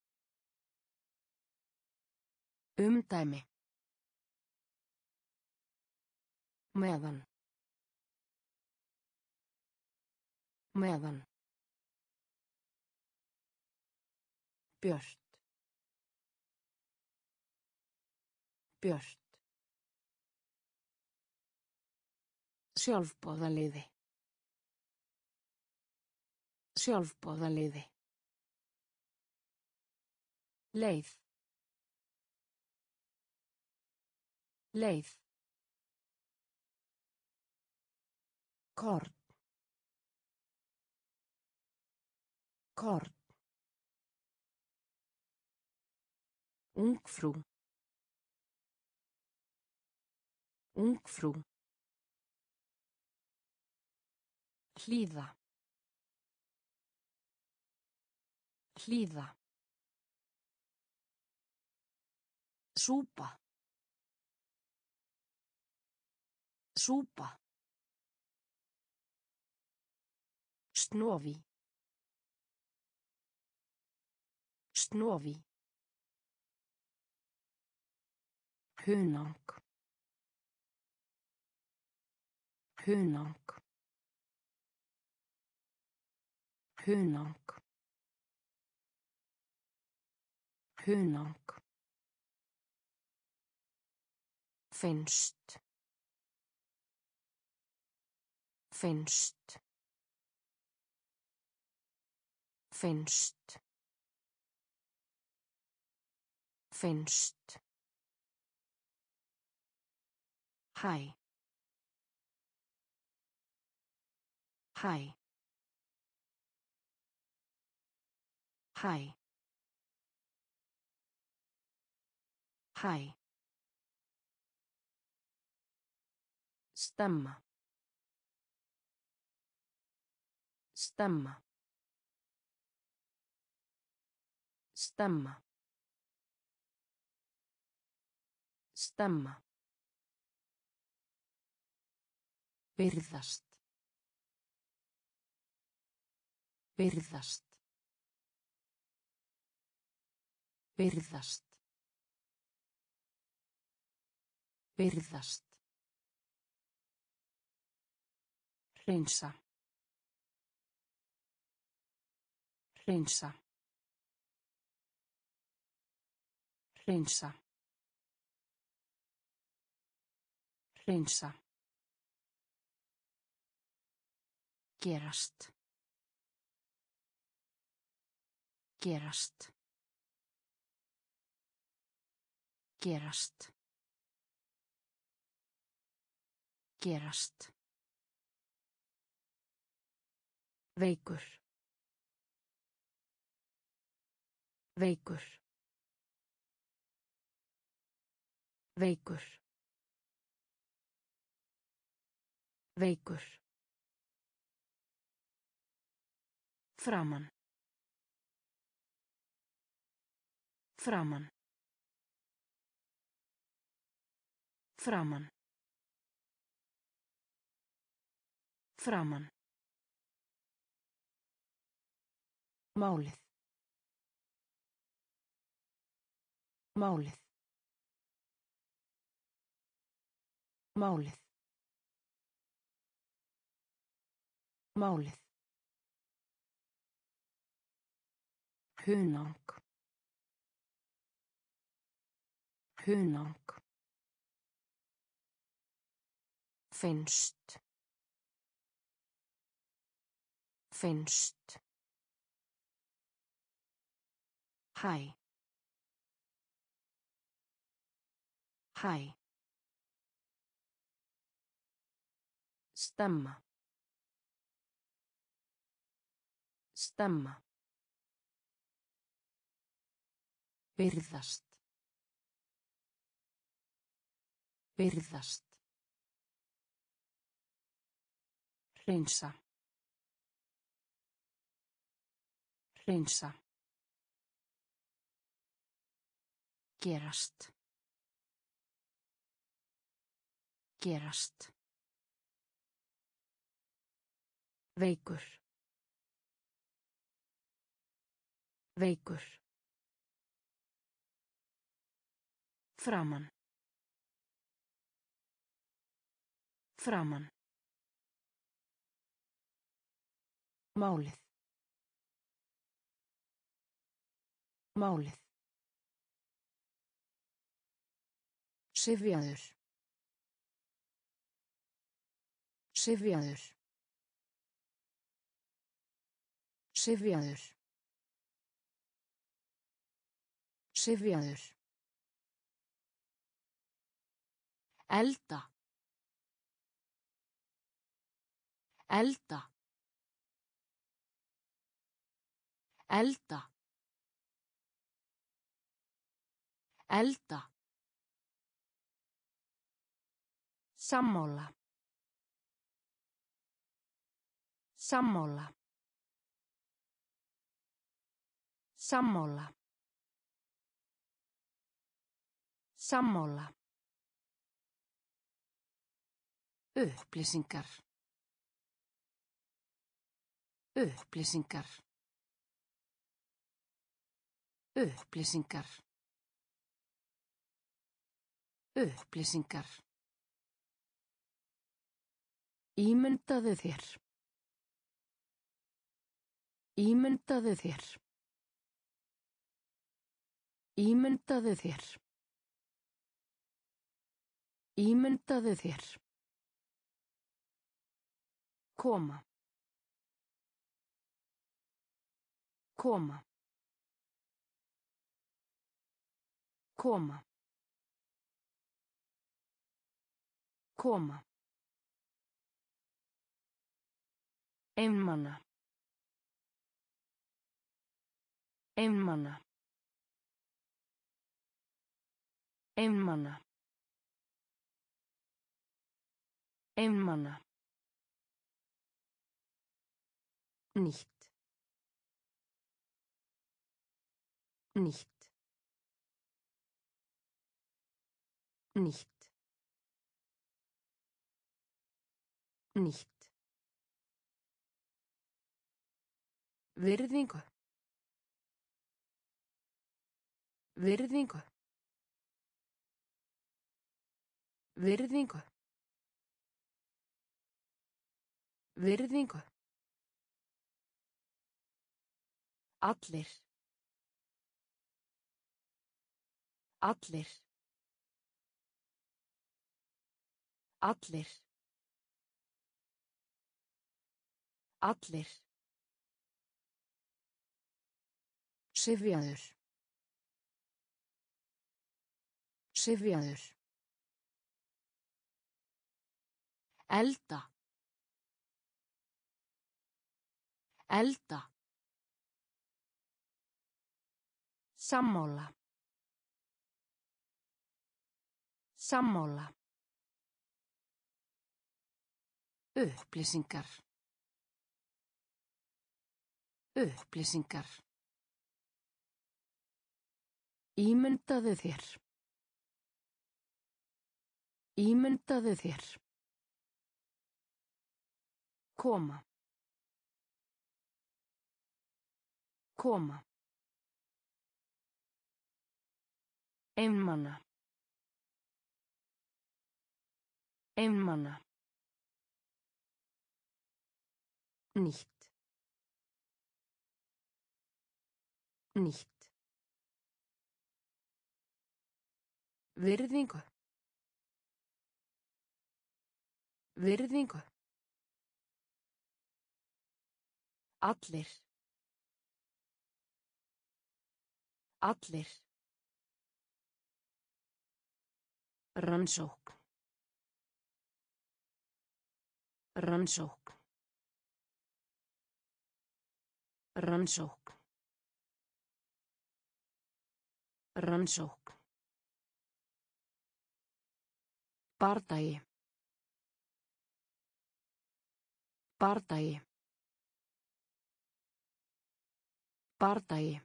Umdæmi. Meðan. Meðan. Björt. Björt. Sjálfboðaliði. Sjálfboðaliði. Leið. Leið. Korn. Korn. Ungfrú. Ungfrú. Hlýða. Hlýða. Súpa. Súpa. Snovi. Snovi. Hunang. Hunang. Hunang. Hunang. Finnst. Finnst. Finnst. Finnst. Hæ. Hæ. Hæ. Hæ. Stemma. Stemma. Stemma. Stemma. Virðast. Virðast. Virðast. Virðast. Hreinsa. Hreinsa. Hreinsa. Hreinsa. Gerast. Gerast. Gerast. Gerast. Veikur. Veikur. Veikur. Veikur. Framan. Framan. Framan. Framan. Málið. Málið. Málið. Málið. Hunang. Hunang. Finnst. Finnst. Hæ. Hæ. Stemma. Stemma. Virðast. Virðast. Hreinsa. Hreinsa. Gerast. Gerast. Veikur. Veikur. Framan. Framan. Málið. Málið. Syfjaður. Syfjaður. Syfjaður. Syfjaður. Elda. Elda. Elda. Elda. Sammála. Sammála. Sammála. Sammála. Upplýsingar. Upplýsingar. Upplýsingar. Upplýsingar. Ímyndaðu þér. Ímyndaðu þér. Ímyndaðu þér. Ímyndaðu þér. Koma. Koma. Koma. Koma. Einmana. Einmana. Einmana. Einmana. Nicht. Nicht. Nicht. Nicht. Virðingu. Virðingu. Virðingu. Virðingu. Allir. Allir. Allir. Allir. Syfjaður. Syfjaður. Elda. Elda. Sammála. Sammála. Upplýsingar. Upplýsingar. Ímyndaðu þér. Ímyndaðu þér. Koma. Koma. Einmana. Einmana. Nicht. Nicht. Virðingu. Virðingu. Allir. Allir. Rannsókn. Rannsókn. Rannsókn. Rannsókn. Bardagi. Bardagi. Bardagi.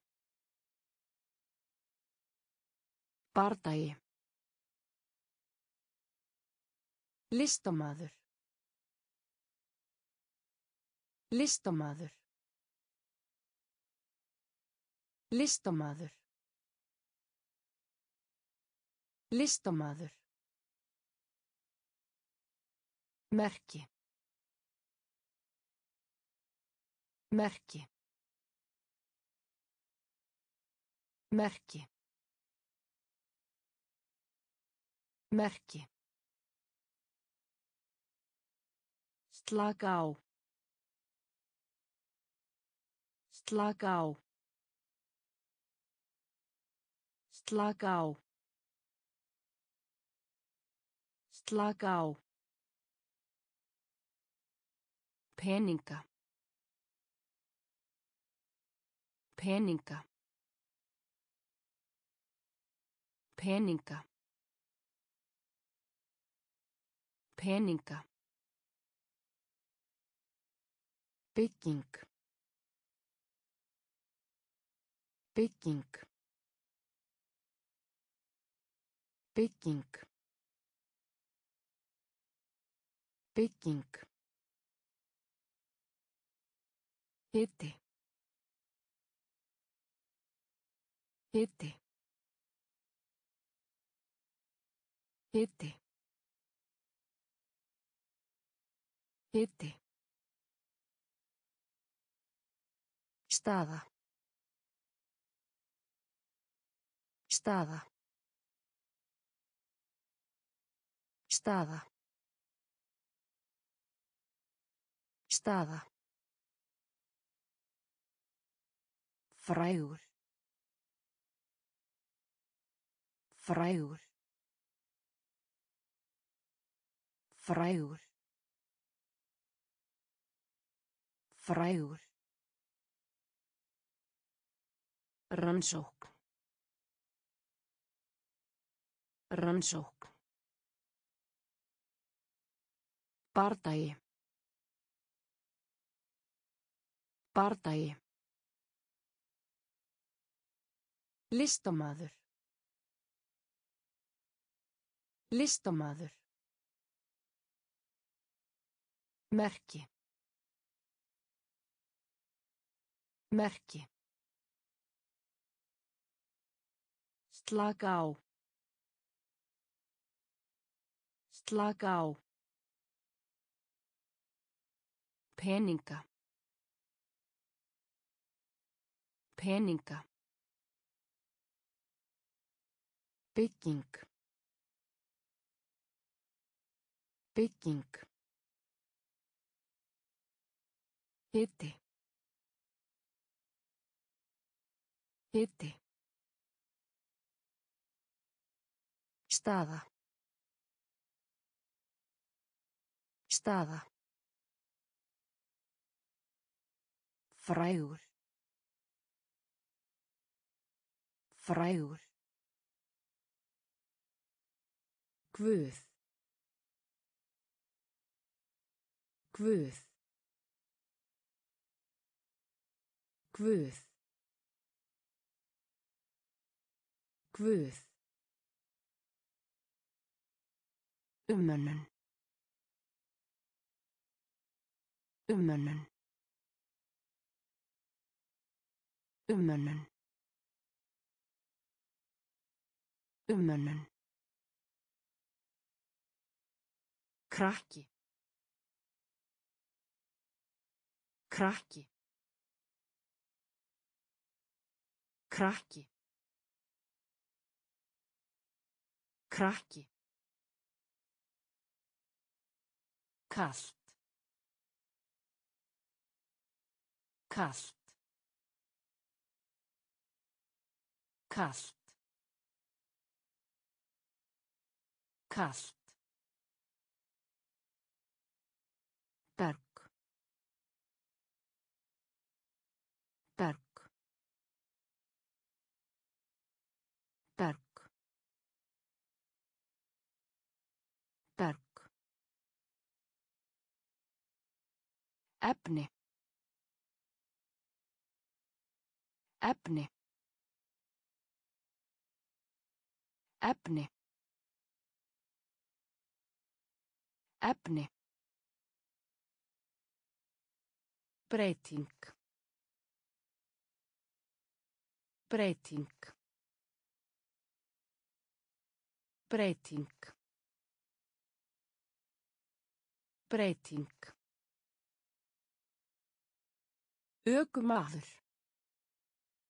Bardagi. Listamaður. Listamaður. Listamaður. Listamaður. Merki. Merki. Merki. Merki. Slaka á. Slaka á. Slaka á. Slaka á. Peninga. Peninga. Peninga. Peninga. Bygging. Bygging. Bygging. Bygging. Hiti. Hiti. Hiti. Hiti. Staða. Staða. Staða. Staða. Frægur. Frægur. Frægur. Frægur. Rannsókn. Rannsókn. Bardagi. Bardagi. Listamaður. Listamaður. Merki. Merki. Slaka á. Slaka á. Peninga. Peninga. Bygging. Bygging. Hiti. Hiti. Staða. Staða. Frægur. Frægur. Guð. Guð. Guð. Guð. Umönnun. Umönnun. Umönnun. Umönnun. Krakki. Krakki. Krakki. Krakki. Kalt. Kalt. Kalt. Kalt. Berg. Berg. Berg. Berg. Efni. Efni. Efni. Efni. Breyting. Breyting. Breyting. Breyting. Ökumaður.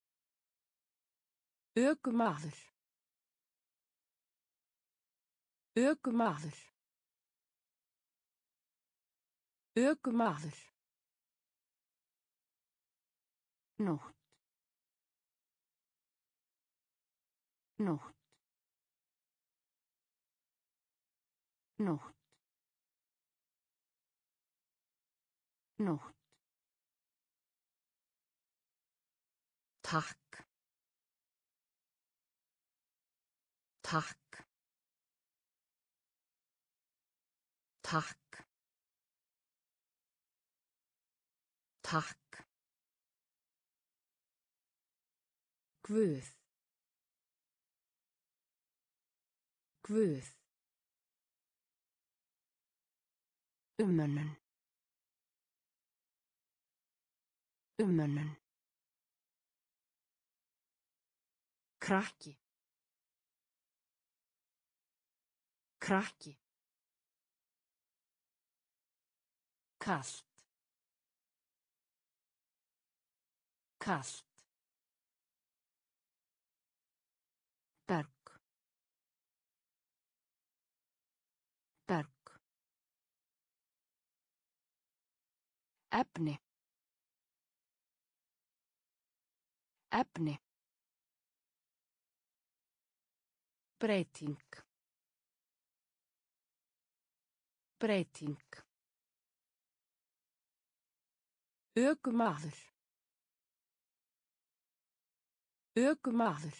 Ökumaður. Ökumaður. Ökumaður. Nótt. Nótt. Nótt. Nótt. Takk. Takk. Takk. Takk. Guð. Guð. Umönnun. Umönnun. Krakki. Krakki. Kalt. Kalt. Berg. Berg. Efni. Efni. Breyting. Breyting. Ökumaður. Ökumaður.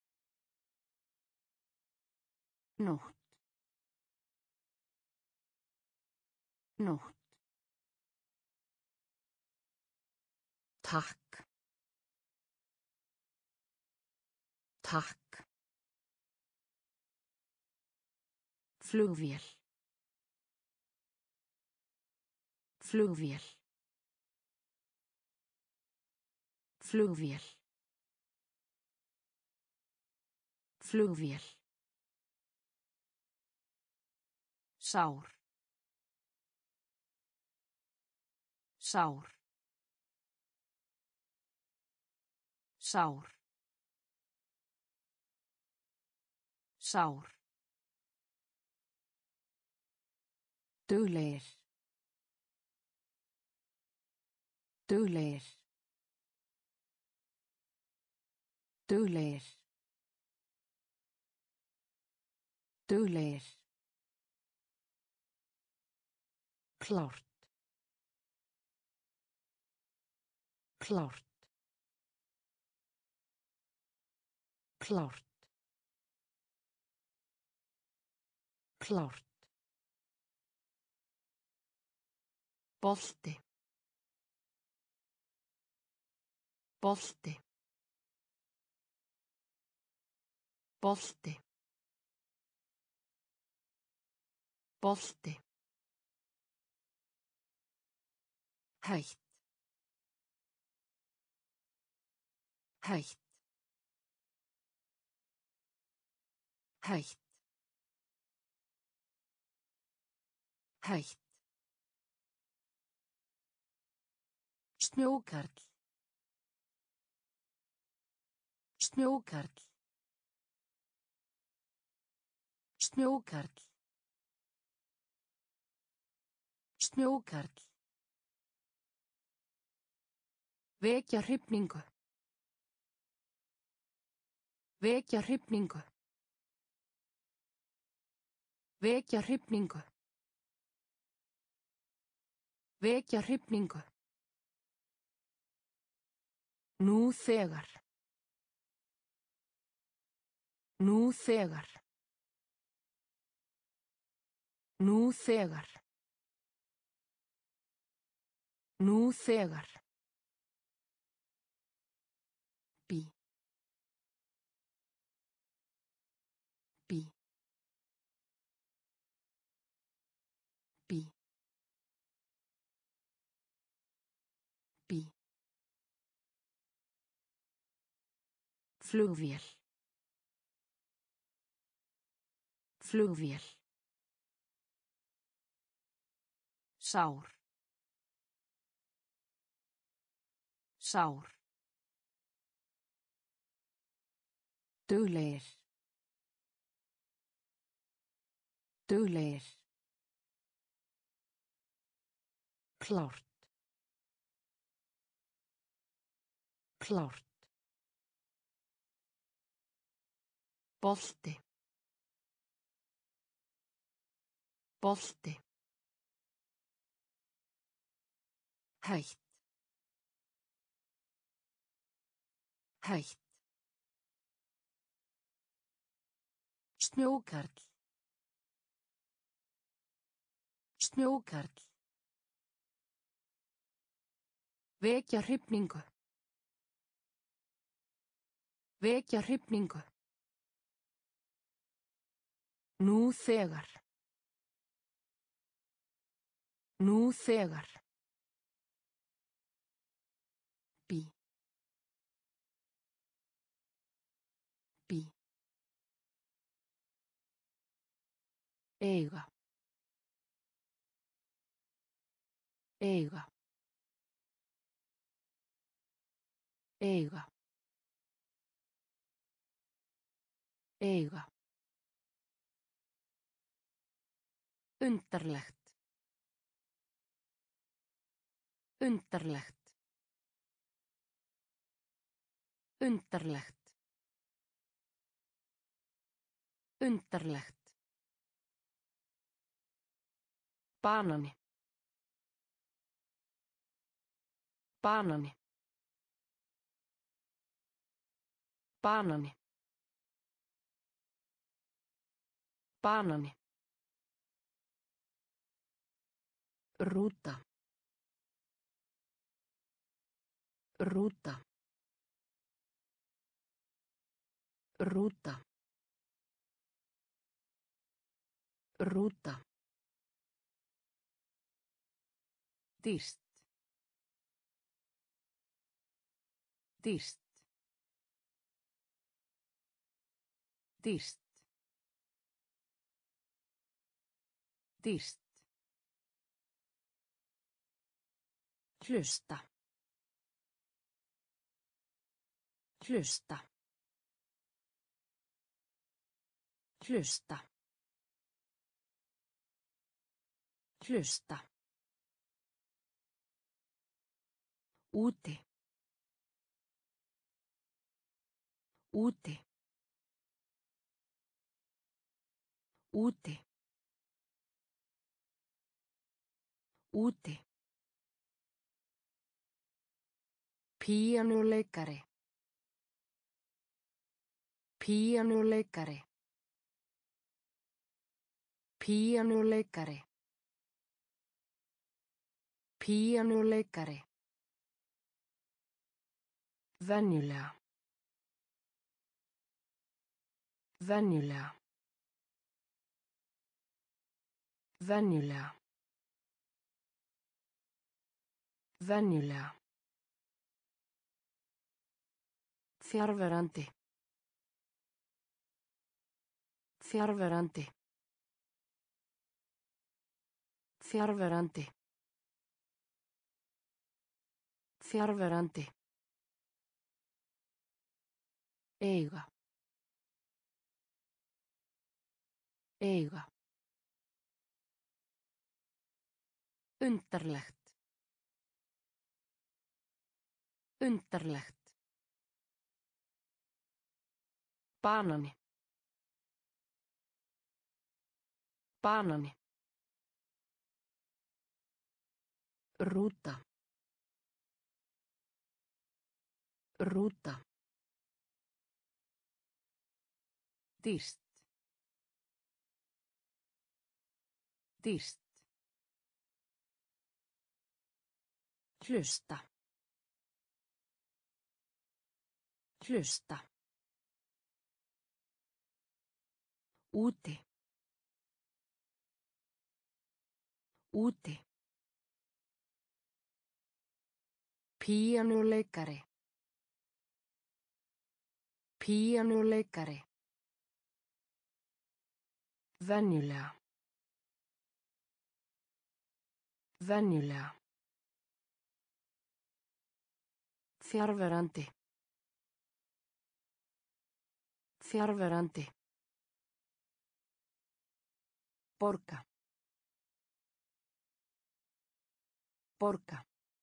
Nótt. Nótt. Takk. Takk. Flugvél. Flugvél. Flugvél. Flugvél. Sár. Sár. Sár. Sár. Duglegir. Duglegir. Duglegir. Duglegir. Klárt. Klárt. Klárt. Klárt. Bolti. Bolti. Bolti. Bolti. Hætt. Hætt. Hætt. Hætt. Snjókarl. Snjókarl. Snjókarl. Snjókarl. Vekja hrifningu. Vekja hrifningu. Vekja hrifningu. Vekja hrifningu. Nú þegar. Nú þegar. Nú þegar. Nú þegar. Bí. Bí. Bí. Bí. Flugvél. Flugvél. Sár. Sár. Duglegir. Duglegir. Klárt. Klárt. Bolti. Bolti. Hætt. Hætt. Snjókarl. Snjókarl. Vekja hrifningu. Vekja hrifningu. Nú þegar. Nú þegar. Bí. Bí. Eiga. Eiga. Eiga. Eiga. Undarlegt. Undarlegt. Undarlegt. Undarlegt. Banani. Banani. Banani. Banani. Rúta. Rúta. Rúta. Rúta. Dýrt. Dýrt. Dýrt. Dýrt. Hlusta. Hlusta. Hlusta. Hlusta. Úti. Úti. Úti. Úti. Píanóleikari. Píanóleikari. Píanóleikari. Píanóleikari. Venjulega. Venjulega. Venjulega. Venjulega. Fjarverandi. Fjarverandi. Fjarverandi. Fjarverandi. Eiga. Eiga. Undarlegt. Undarlegt. Banani. Banani. Rúta. Rúta. Dýrt. Dýrt. Hlusta. Hlusta. Úti. Úti. Píanóleikari. Píanóleikari. Venjulega. Venjulega. Fjarverandi. Fjarverandi. Borga. Borga.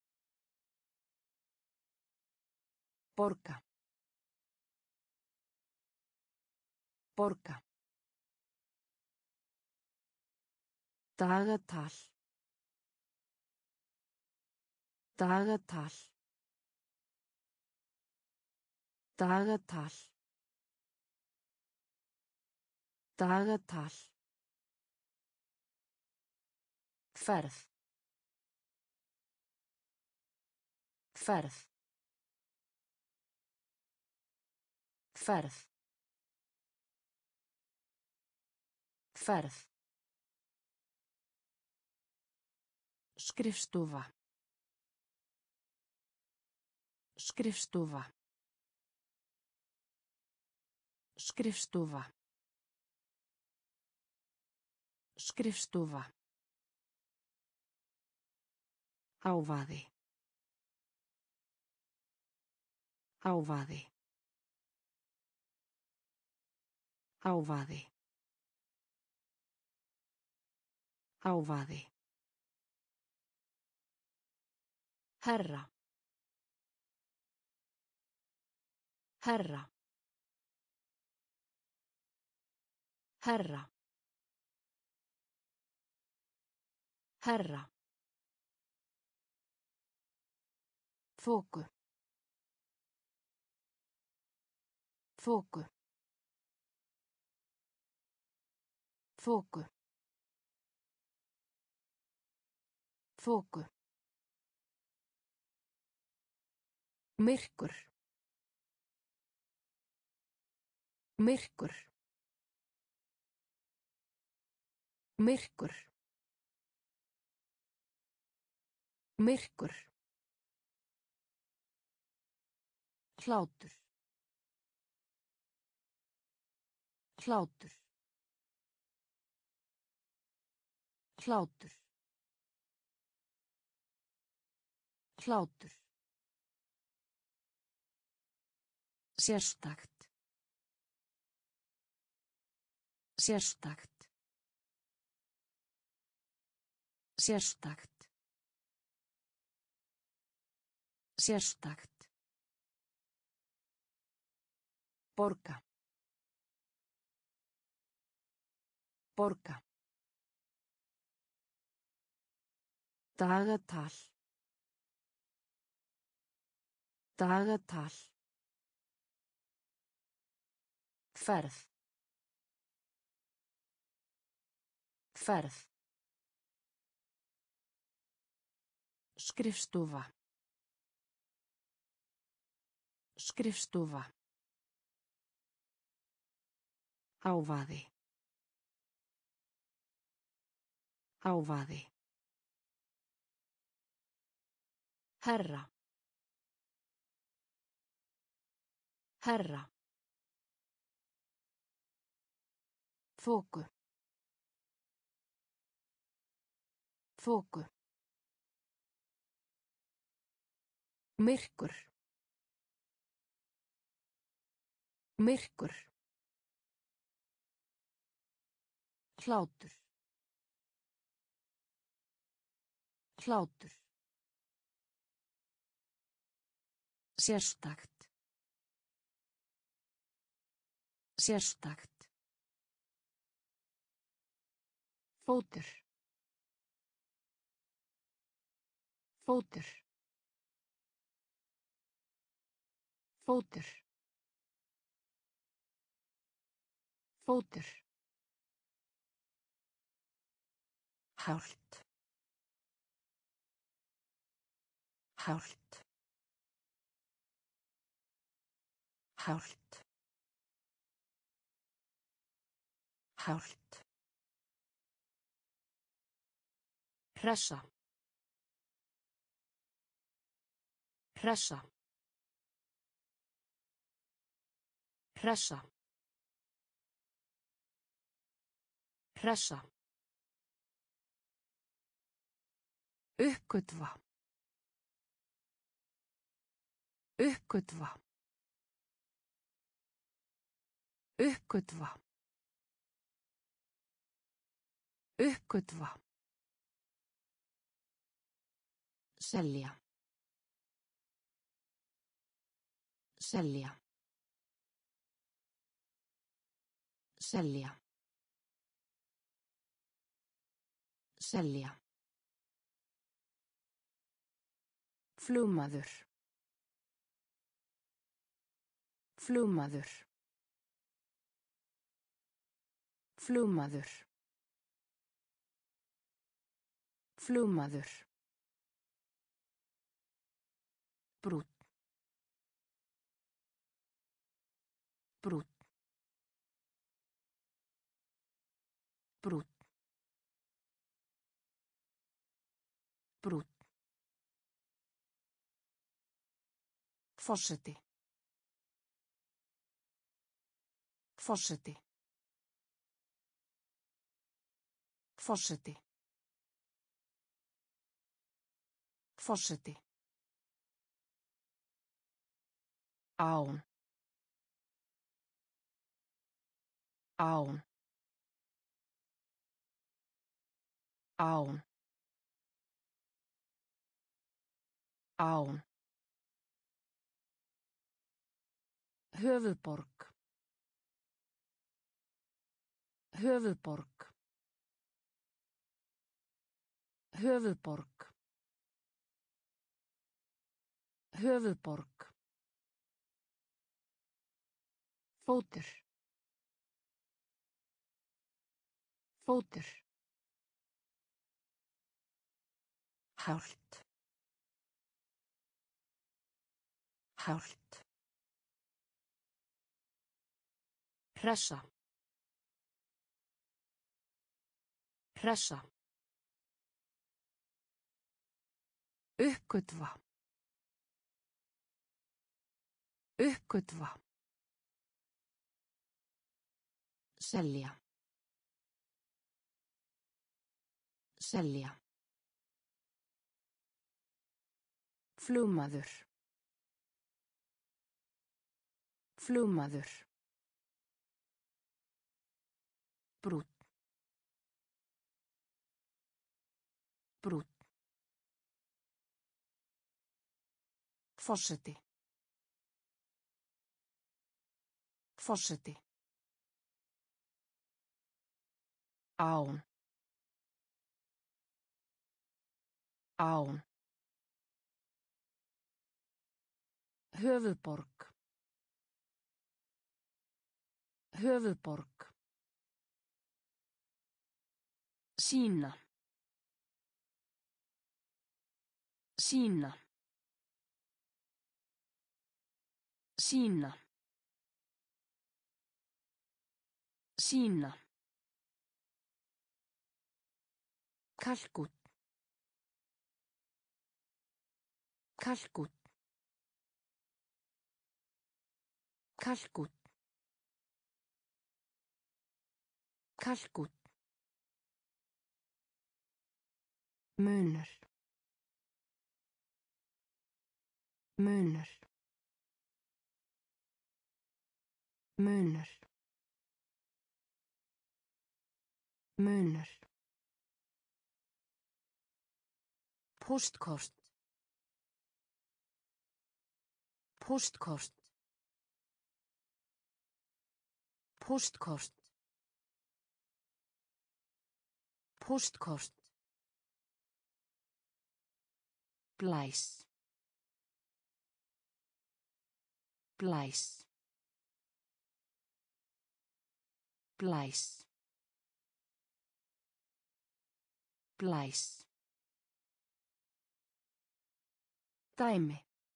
Borga. Borga. Dagatal. Dagatal. Dagatal. Dagatal. Ferð. Ferð. Ferð. Ferð. Skrifstofa. Skrifstofa. Skrifstofa. Skrifstofa. Hávaði. Hávaði. Hávaði. Hávaði. Herra. Herra. Herra. Herra. Þoku. Þoku. Þoku. Þoku. Myrkur. Myrkur. Myrkur. Myrkur. Hlátur. Hlátur. Hlátur. Hlátur. Sérstakt. Sérstakt. Sérstakt. Sérstakt. Borga. Borga. Dagatal. Dagatal. Ferð. Ferð. Skrifstofa. Skrifstofa. Hávaði. Hávaði. Herra. Herra. Þoku. Þoku. Myrkur. Myrkur. Hlátur. Hlátur. Sérstakt. Sérstakt. Fótur. Fótur. Fótur. Fótur. Hált. Hált. Hált. Hált. Hressa. Hressa. Hressa. Hressa. Uppgötva. Uppgötva. Uppgötva. Uppgötva. Selja. Selja. Selja. Selja. Flugmaður. Flugmaður. Flugmaður. Flugmaður. Brúnn. Brúnn. Brúnn. Brúnn. Forseti. Forseti. Forseti. Forseti. Án. Án. Án. Án. Höfuðborg. Höfuðborg. Höfuðborg. Höfuðborg. Fótur. Fótur. Hált. Hált. Hressa. Hressa. Uppgötva. Uppgötva. Selja. Selja. Flugmaður. Flugmaður. Brúnn. Brúnn. Forseti. Forseti. Án. Án. Höfuðborg. Höfuðborg. Sýna. Sýna. Sýna. Sýna. Kalkúnn. Kalkúnn. Kalkúnn. Kalkúnn. Munur. Munur. Munur. Munur. Póstkort. Póstkort. Póstkort. Póstkort. Blæs. Blæs. Blæs. Blæs. Dæmi.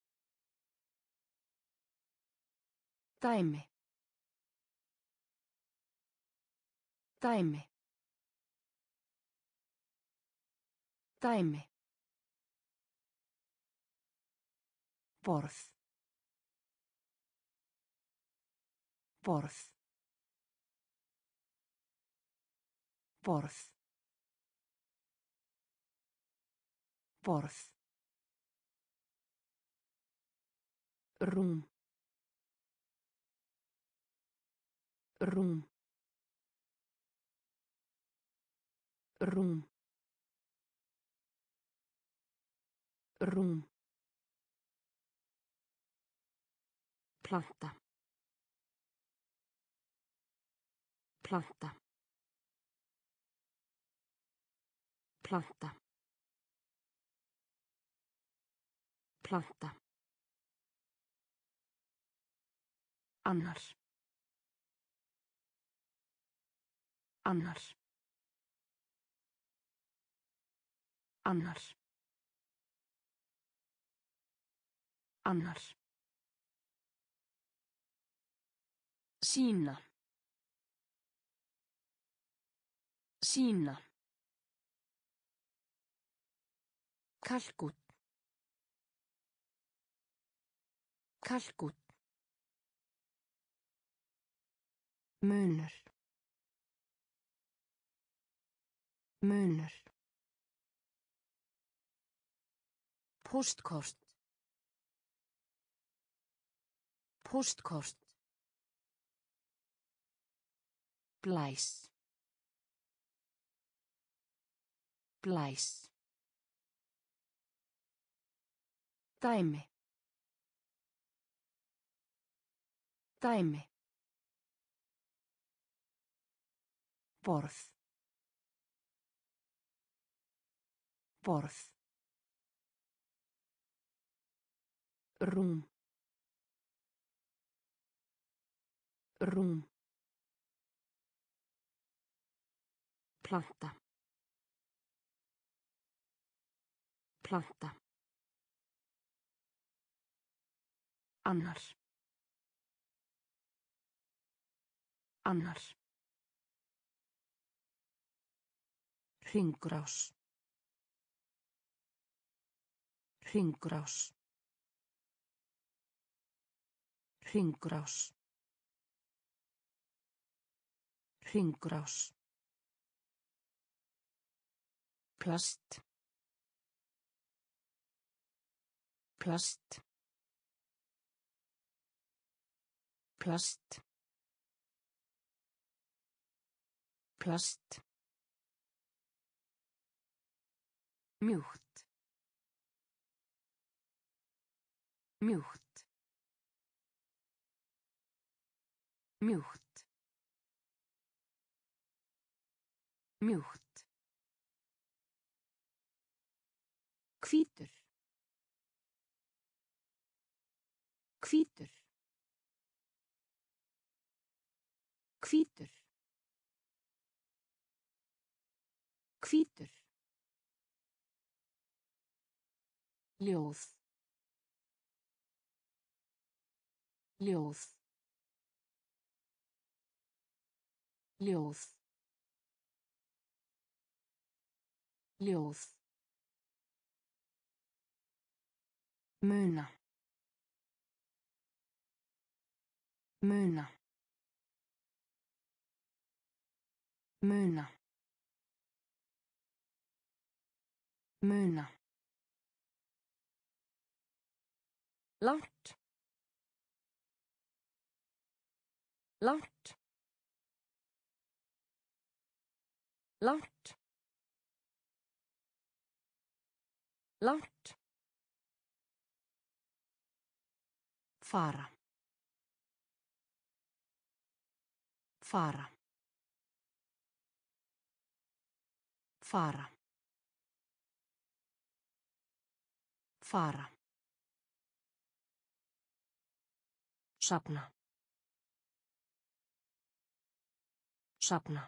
Dæmi. Dæmi. Dæmi. Borð. Borð. Borð. Borð. Rúm. Rúm. Rúm. Rúm. Planta. Planta. Planta. Planta. Annars. Annars. Annars. Annars. Sýna. Sýna. Kalkút. Kalkút. Munur. Munur. Póstkort. Póstkort. Blæs. Blæs. Dæmi. Dæmi. Borð. Borð. Rúm. Rúm. Planta. Planta. Annars. Annars. Hringrás. Hringrás. Hringrás. Hringrás. Plast. Plast. Plast. Plast. Mjúkt. Mjúkt. Mjúkt. Mjúkt. Hvítur. Hvítur. Hvítur. Hvítur. Ljóð. Ljóð. Ljóð. Ljóð. Muna. Muna. Muna. Muna. Langt. Langt. Langt. Langt. Fara. Fara. Fara. Fara. Safna. Safna.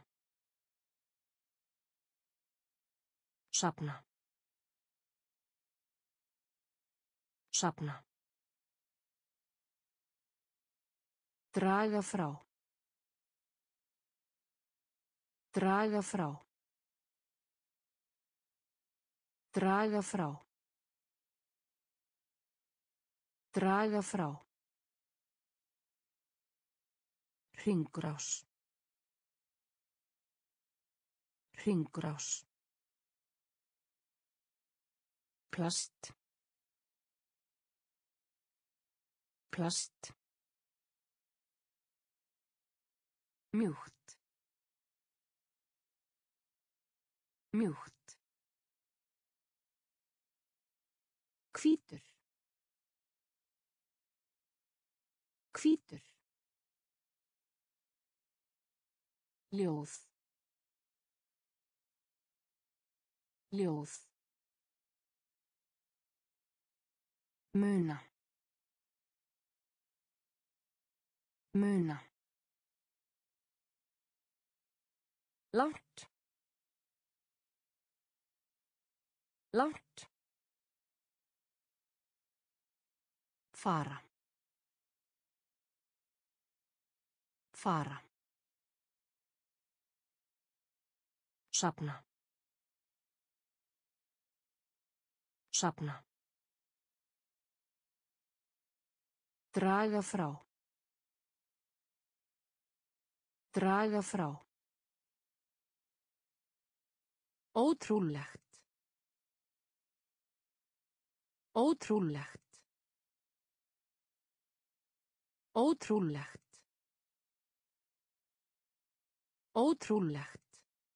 Safna. Safna. Draga frá. Draga frá. Draga frá. Draga frá. Hringrás. Hringrás. Plast. Plast. Mjúkt. Mjúkt. Hvítur. Hvítur. Ljóð. Ljóð. Muna. Muna. Langt. Langt. Fara. Fara. Safna. Safna. Draga frá. Draga frá. Ótrúlegt. Ótrúlegt. Ótrúlegt. Ótrúlegt.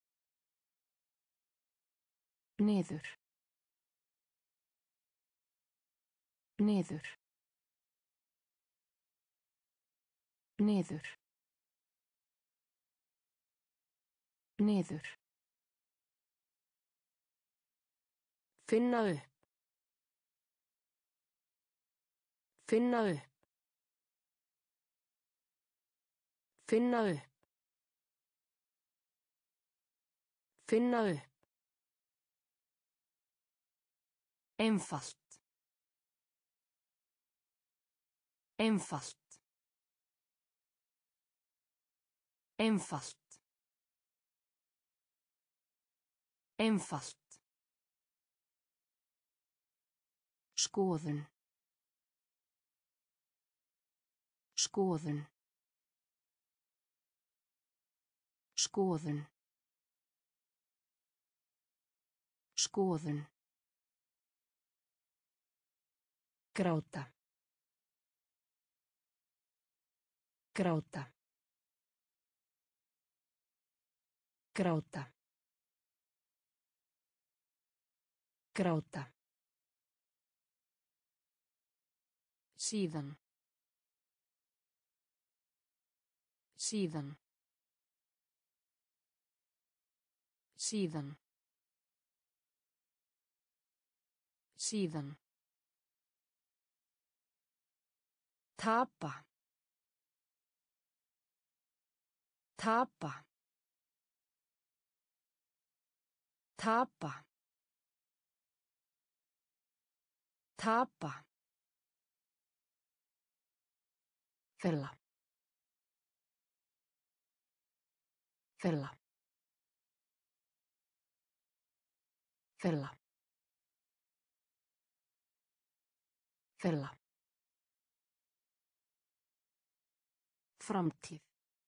Niður. Niður. Niður. Niður. Finna upp. Finna upp. Finna upp. Finna upp. Einfalt. Einfalt. Einfalt. Einfalt. Skoðun. Skoðun. Skoðun. Skoðun. Gráta. Gráta. Gráta. Gráta. Síðan. Síðan. Síðan. Síðan. Tapa. Tapa. Tapa. Tapa. Fella. Fella. Fella. Fella. Framtíð.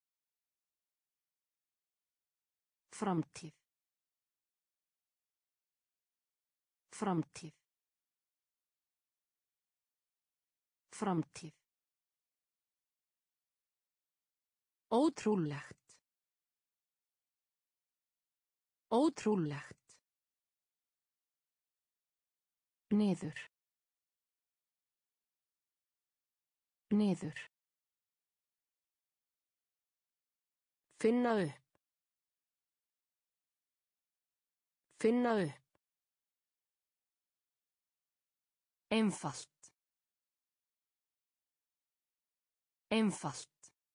Framtíð. Framtíð. Framtíð. Ótrúlegt. Ótrúlegt. Niður. Niður. Finna upp. Finna upp. Einfalt. Einfalt.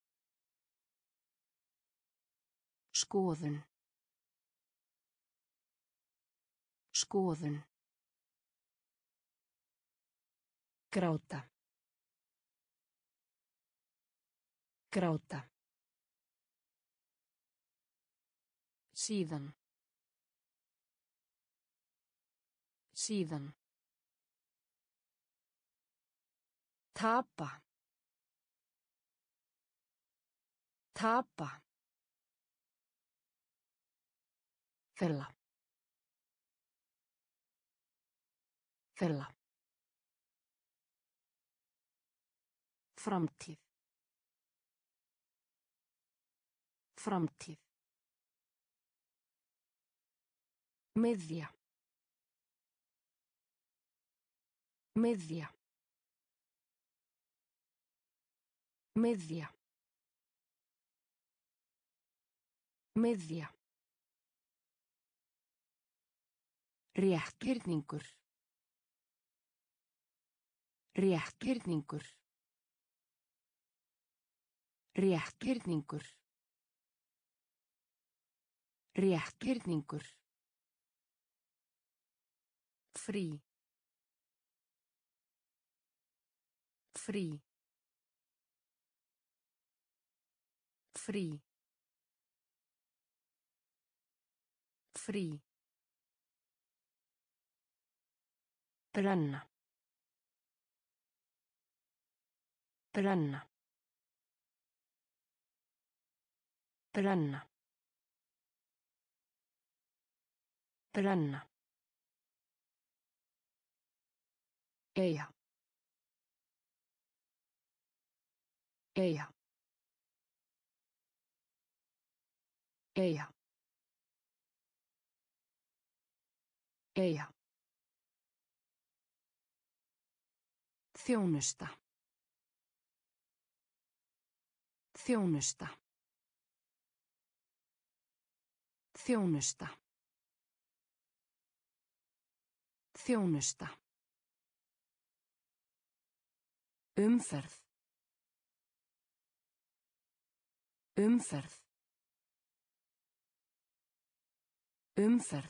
Skoðun. Skoðun. Gráta. Gráta. Síðan. Síðan. Tapa. Tapa. Fella. Fella. Framtíð. Framtíð. Miðja. Miðja. Miðja. Miðja. Rétthyrningur. Rétthyrningur. Rétthyrningur. Rétthyrningur. Frí. Frí. Frí. Frí. Brenna. Brenna. Brenna. Brenna. Eyja. Eyja. Eyja. Eyja. Þjónusta. Þjónusta. Þjónusta. Þjónusta. Umferð. Umferð. Umferð.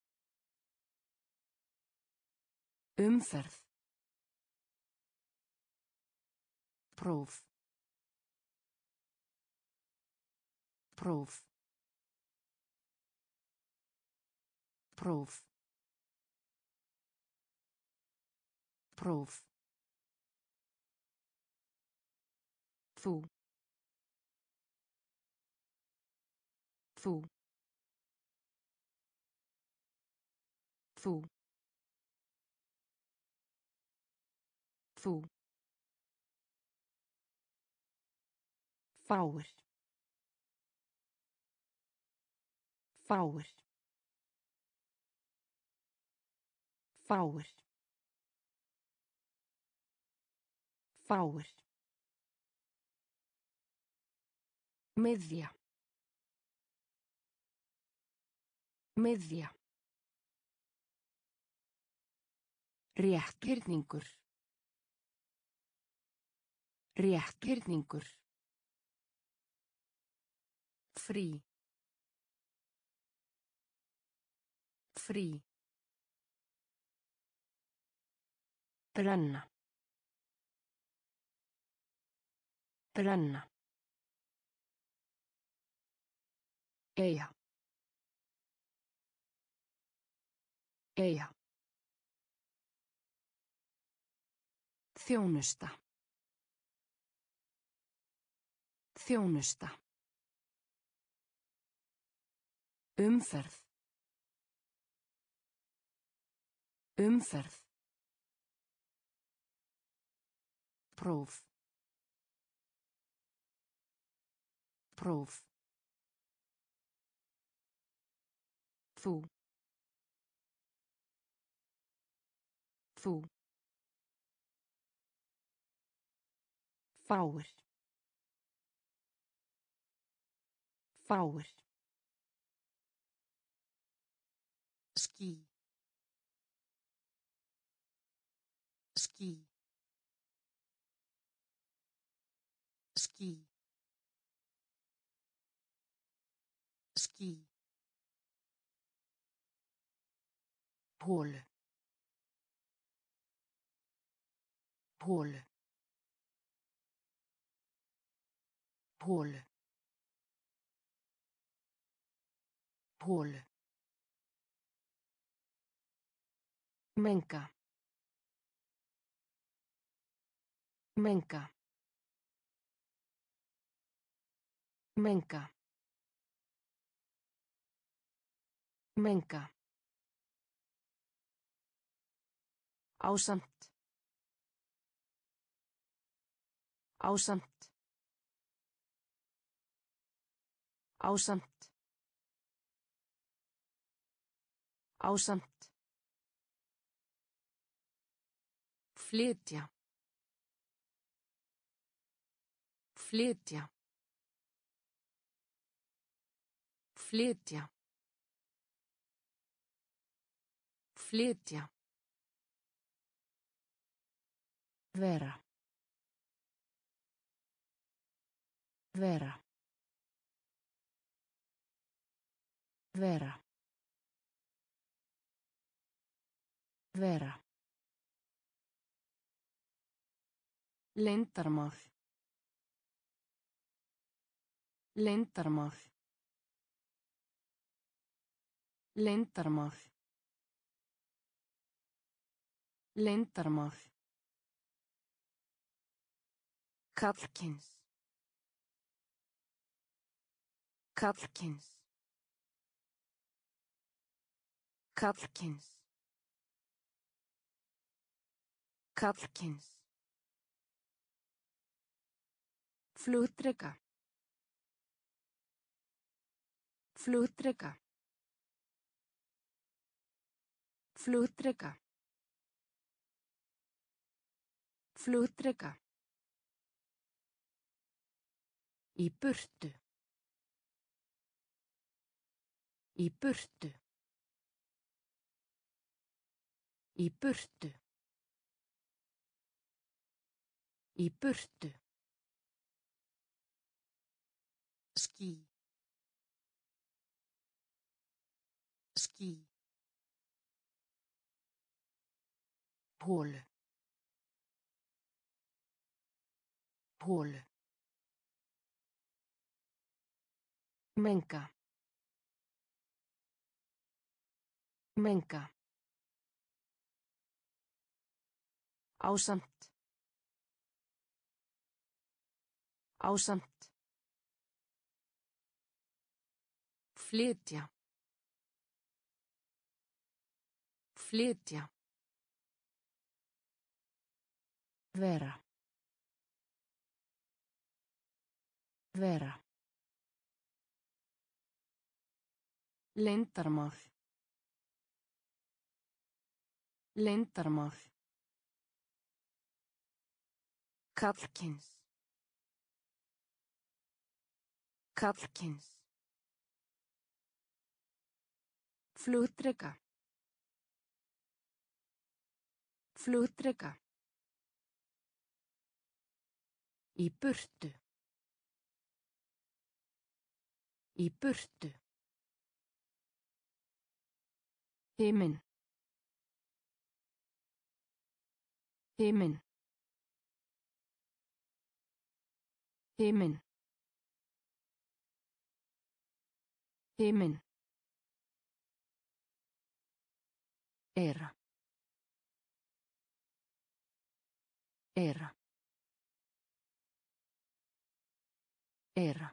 Umferð. Próf. Próf. Próf. Próf. Þú. Þú. Þú. Þú. Fáir. Fáir. Fáir. Fáir. Miðja. Miðja. Rétthyrningur. Rétthyrningur. Frí. Frí. Brenna. Brenna. Eyja. Eyja. Þjónusta. Þjónusta. Umferð. Umferð. Próf. Próf. Þú. Þú. Fáir. Fáir. Ský. Ský. Ský. Ský. Holu. Holu. Holu. Holu. Menga. Menga. Menga. Menga. Ásamt. Ásamt. Ásamt. Ásamt. Flytja. Flytja. Flytja. Flytja. Vera. Vera. Vera. Vera. Leyndarmál. Leyndarmál. Leyndarmál. Leyndarmál. Karlkyns. Karlkyns. Karlkyns. Karlkyns. Flugdreka. Flugdreka. Flugdreka. Flugdreka. Í burtu. Í burtu. Í burtu. Í burtu. Ský. Ský. Holu. Holu. Menga. Menga. Ásamt. Ásamt. Flytja. Flytja. Vera. Vera. Leyndarmál. Leyndarmál. Karlkyns. Karlkyns. Flugdreka. Flugdreka. Í burtu. Í burtu. Himinn. Himinn. Himinn. Himinn. Era. Era. Era.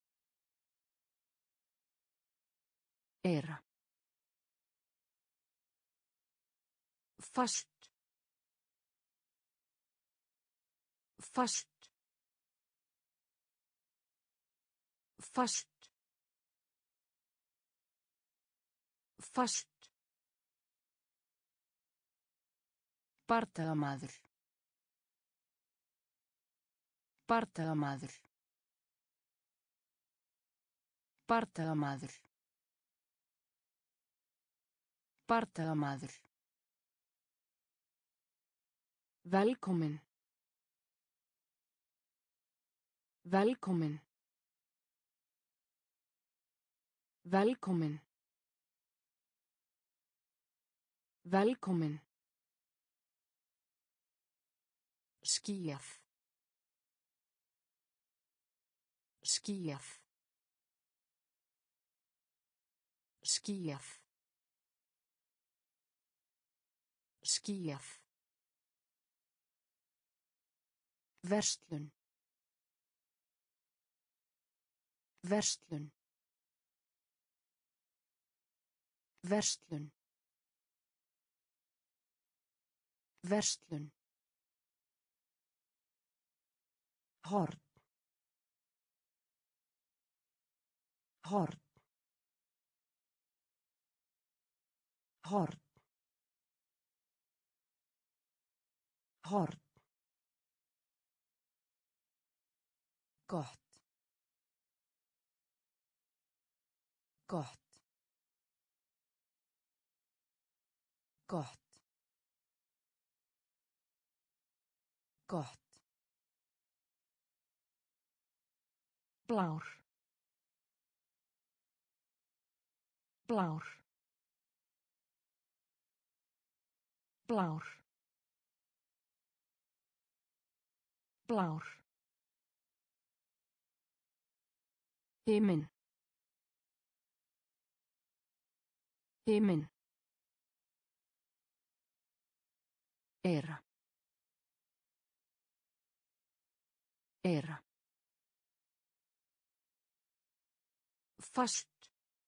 Era. Fast. Fast. Fast. Fast. Bardagamaður. Bardagamaður. Bardagamaður. Bardagamaður. Velkomin. Velkomin. Velkomin. Velkomin. Skýjað. Skýjað. Skýjað. Skýjað. Verslun. Verslun. Verslun. Verslun. Horn. Horn. Horn. Horn. Gott. Gott. Gott. Gott. Blár. Blár. Blár. Blár. Himinn. Himinn. Era. Era. Fast.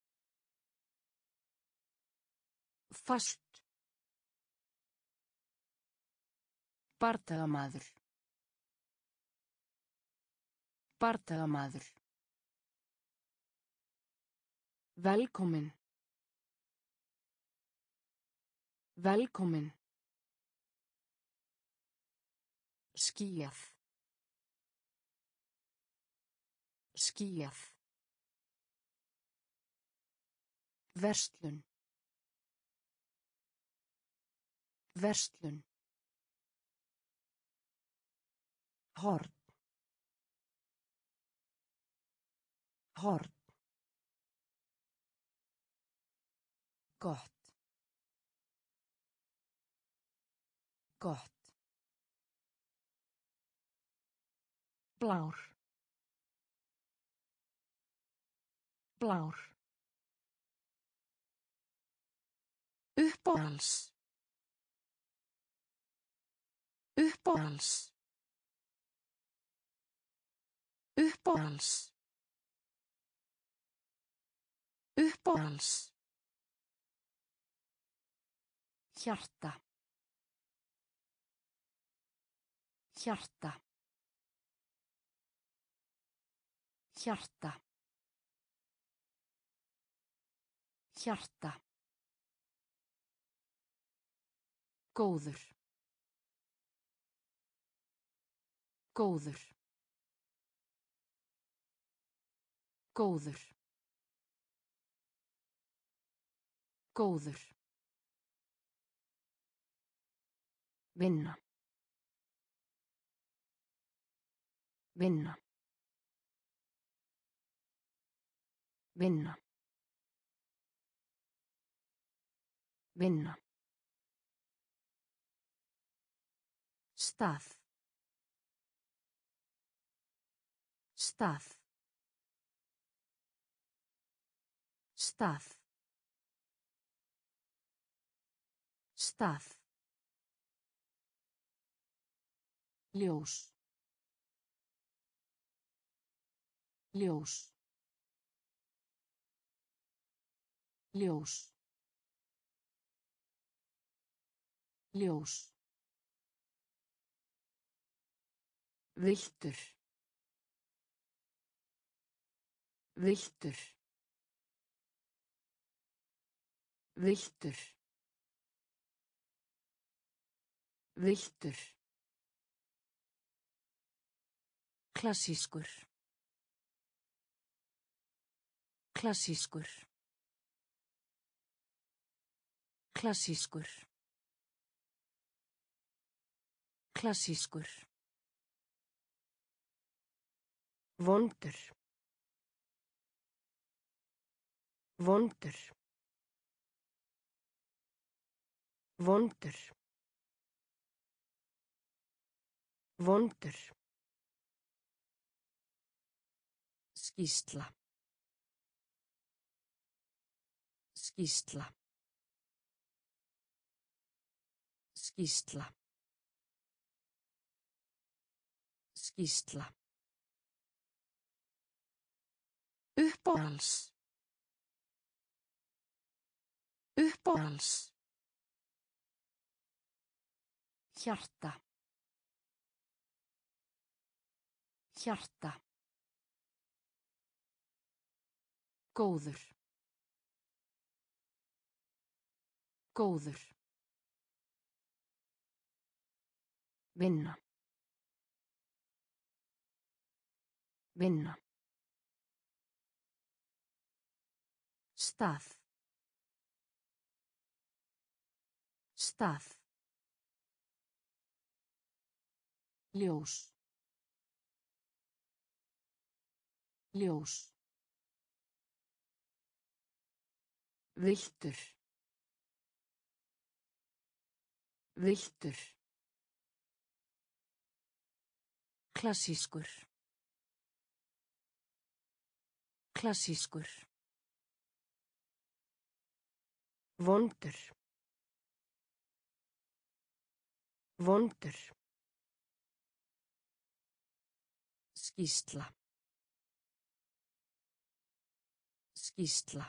Fast. Bardagamaður. Bardagamaður. Velkomin. Velkomin. Skýjað. Skýjað. Verslun. Verslun. Horn. Horn. Gott. Gott. Blár. Blár. Uppáhalds. Uppáhalds. Uppáhalds. Uppáhalds. Hjarta. Hjarta. Hjarta. Hjarta. Góður. Góður. Góður. Góður. Vinna. Vinna. Vinna. Vinna. Stað. Stað. Stað. Stað. Ljós. Ljós. Ljós. Ljós. Villtur. Villtur. Villtur. Villtur. Klassískur. Klassískur. Klassískur. Klassískur. Vondur. Vondur. Vondur. Vondur. Skýrsla. Skýrsla. Skýrsla. Skýrsla. Uppáhalds. Uppáhalds. Hjarta. Hjarta. Góður. Góður. Vinna. Vinna. Stað. Stað. Ljós. Ljós. Villtur. Villtur. Klassískur. Klassískur. Vondur. Vondur. Skýrsla. Skýrsla.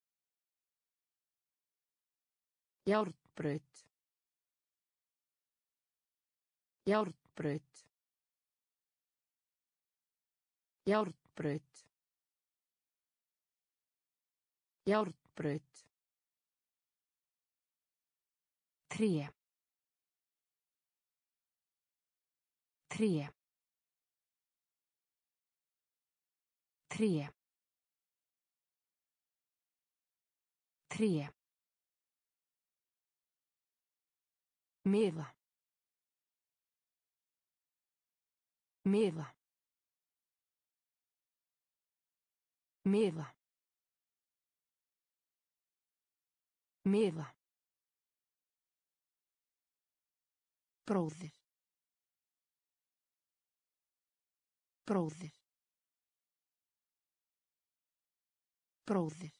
Járnbraut. Járnbraut. Járnbraut. Járnbraut. Tré. Tré. Tré. Tré. Miða. Miða. Miða. Miða. Bróðir. Bróðir. Bróðir.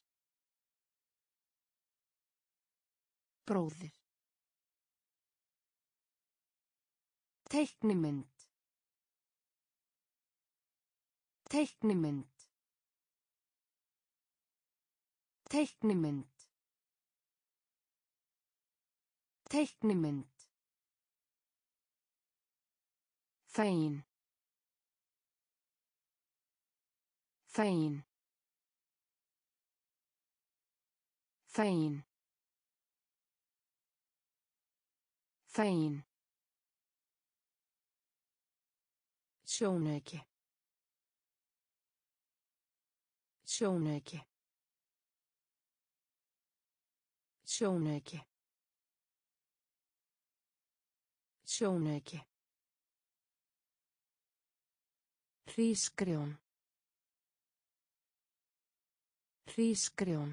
Bróðir. Teiknimynd. Teiknimynd. Teiknimynd. Teiknimynd. Fegin. Fegin. Fegin. Fegin. Sjónauki. Sjónauki. Sjónauki. Sjónauki. Hrísgrjón. Hrísgrjón.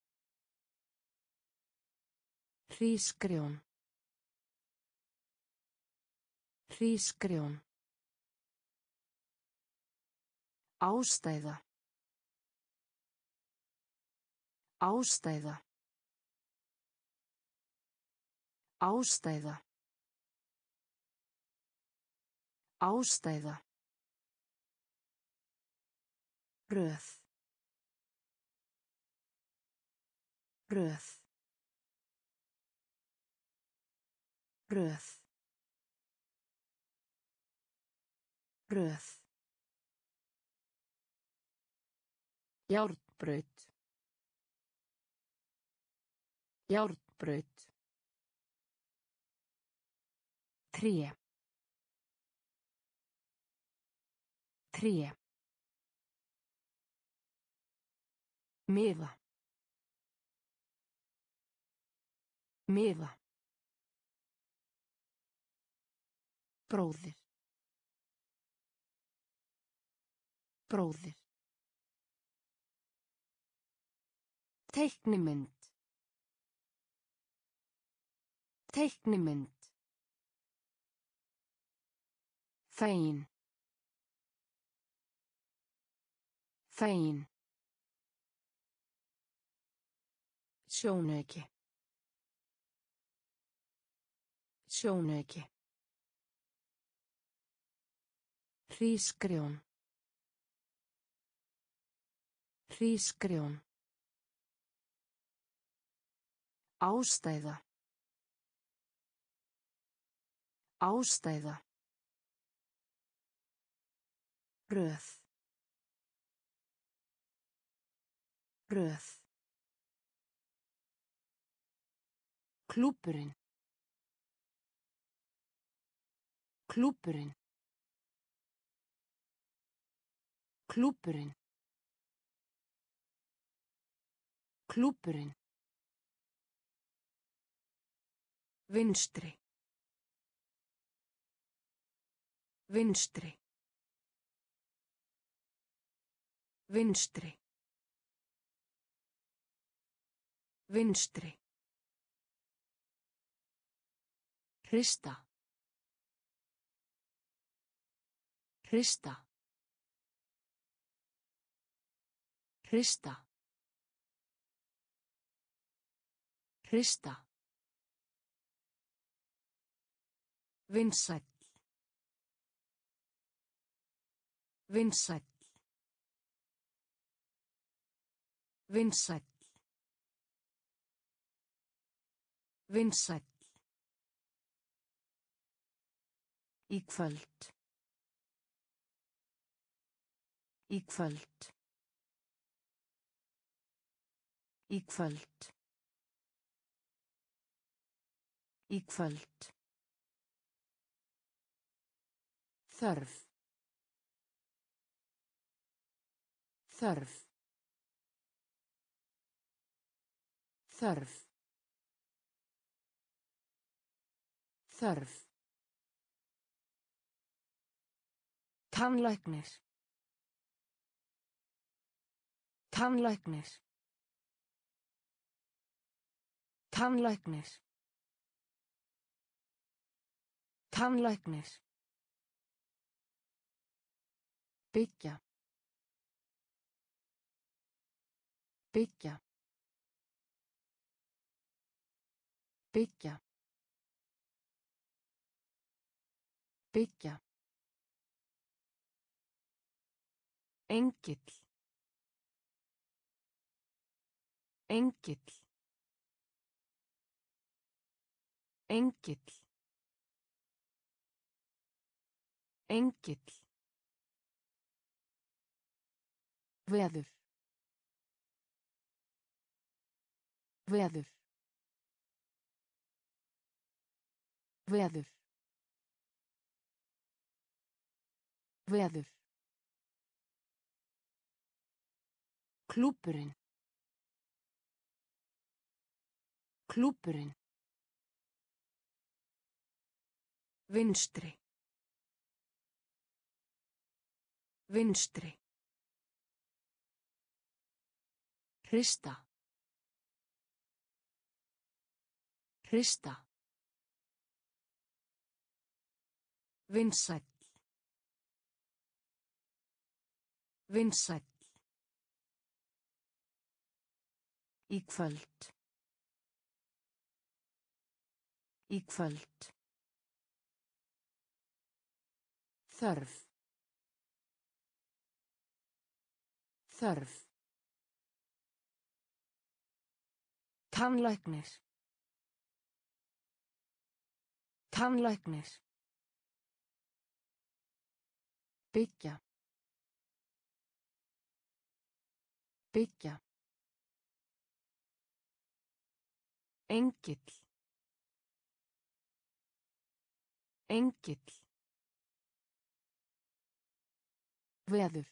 Hrísgrjón. Hrísgrjón. Ástæða. Ástæða. Ástæða. Ástæða. Röð. Röð. Röð. Röð. Járnbraut. Járnbraut. Tré. Tré. Miða. Miða. Bróðir. Bróðir. Teiknimynd. Teiknimynd. Fegin. Fegin. Sjónauki. Sjónauki. Hrísgrjón. Hrísgrjón. Ástæða. Ástæða. Röð. Röð. Klúbburinn. Klúbburinn. Klúbburinn. Klúbburinn. Vinstri. Vinstri. Vinstri. Vinstri. Hrista. Hrista. Hrista. Hrista. Vinsæll. Vinsæll. Vinsæll. Vinsæll. Í kvöld. Í kvöld. Í kvöld. Í kvöld. Þörf. Þörf. Þörf. Þörf. Tannlæknir. Tannlæknir. Tannlæknir. Tannlæknir. Byggja. Byggja. Byggja. Byggja. Engill. Engill. Engill. Engill. Veður. Veður. Veður. Veður. Klúbburinn. Klúbburinn. Vinstri. Vinstri. Hrista. Hrista. Vinsæll. Vinsæll. Í kvöld. Í kvöld. Þörf. Þörf. Tannlæknir. Tannlæknir. Byggja. Byggja. Engill. Engill. Veður.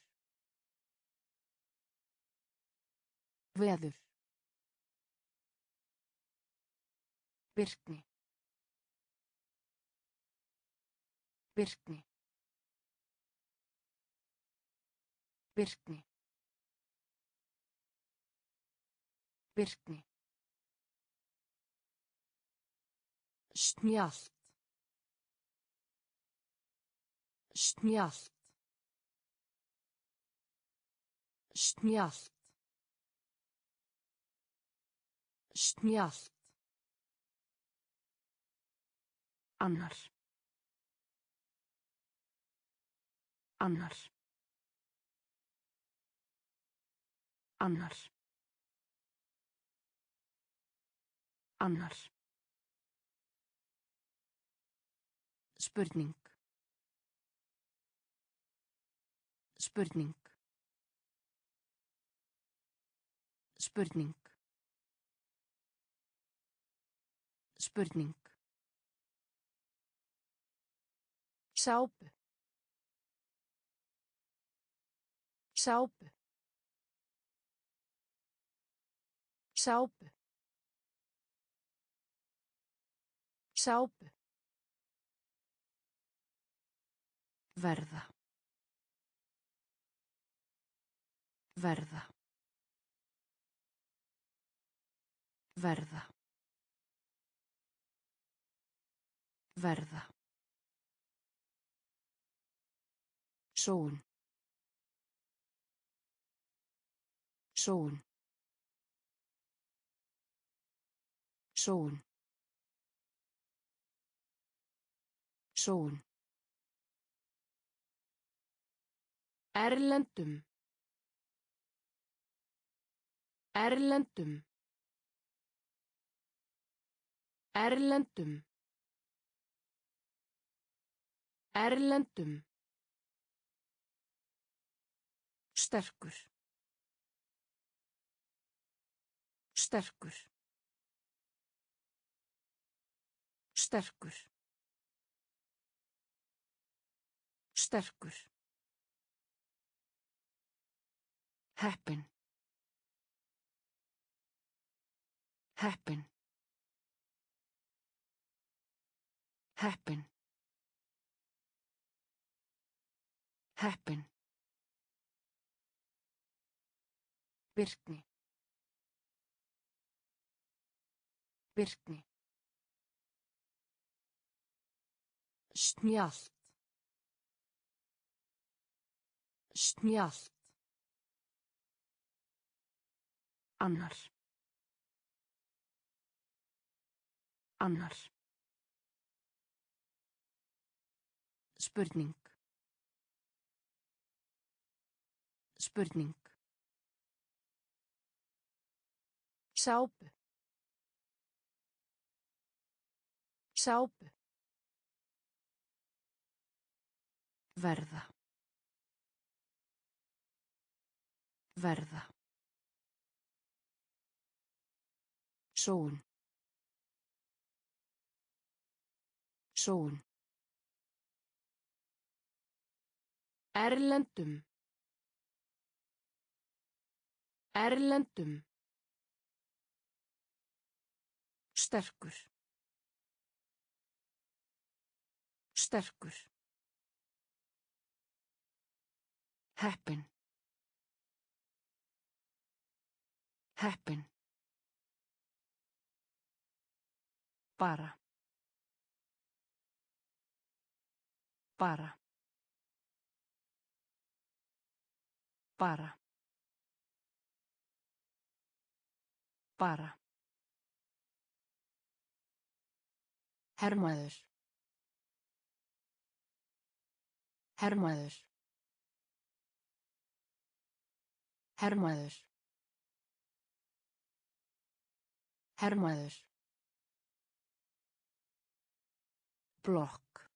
Veður. Birkni. Birkni. Birkni. Birkni. Snjallt. Snjallt. Snjallt. Snjallt. Annar. Annar. Annar. Annar. Spurning. Spurning. Spurning. Spurning. Sápu. Sápu. Sápu. Sápu. Verða. Verða. Verða. Verða. Sól. Sól. Sól. Sól. Erlendum. Erlendum. Erlendum. Erlendum. Sterkur. Sterkur. Sterkur. Sterkur. Heppin. Heppin. Heppin. Heppin. Birkni. Birkni. Snjallt. Snjallt. Annar. Annar. Spurning. Spurning. Sápu. Sápu. Verða. Verða. Sól. Sól. Erlendum. Erlendum. Sterkur. Sterkur. Heppin. Heppin. Bara. Bara. Bara. Bara. Hermaður. Hermaður. Hermaður. Hermaður. Blokk.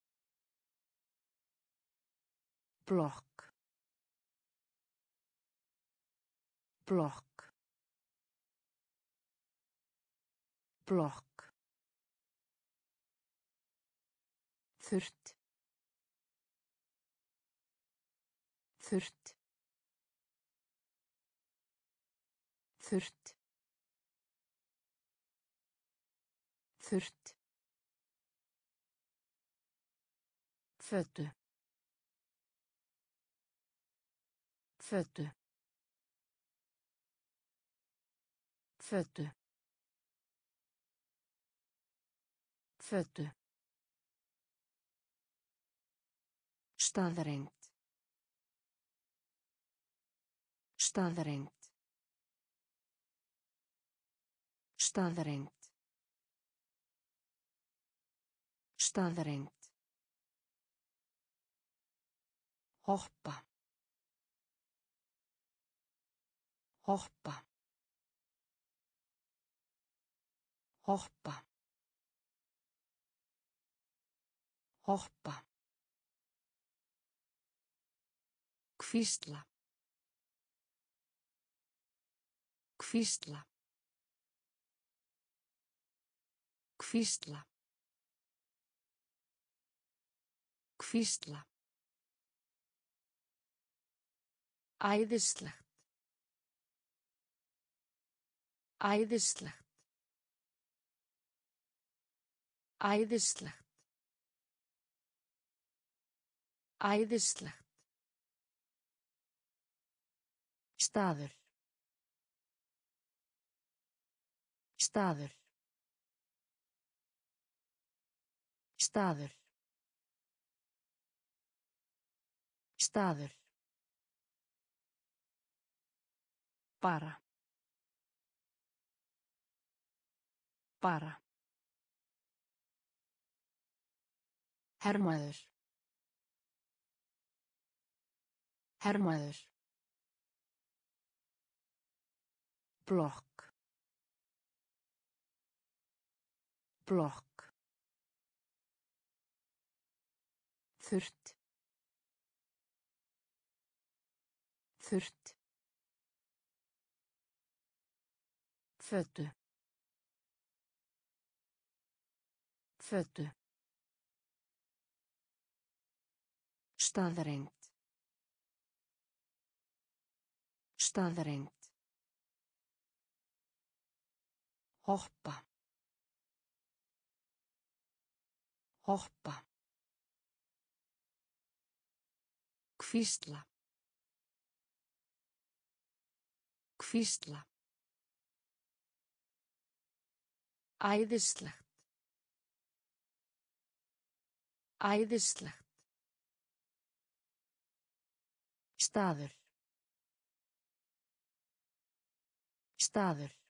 Blokk. Blokk. Blokk. Þurrt. Þurrt. Þurrt. Þurrt. Fötu. Fötu. Fötu. Fötu. Staðreynd. Staðreynd. Staðreynd. Staðreynd. Hoppa. Hoppa. Hoppa. Hoppa. Hvísla. Hvísla. Hvísla. Hvísla. Æðislegt. Æðislegt. Æðislegt. Æðislegt. Staður. Staður. Staður. Staður. Bara. Bara. Hermaður. Hermaður. Blokk. Blokk. Þurrt. Þurrt. Fötu. Fötu. Staðreynd. Staðreynd. Hoppa. Hoppa. Hvísla. Hvísla. Æðislegt. Æðislegt. Staður. Staður.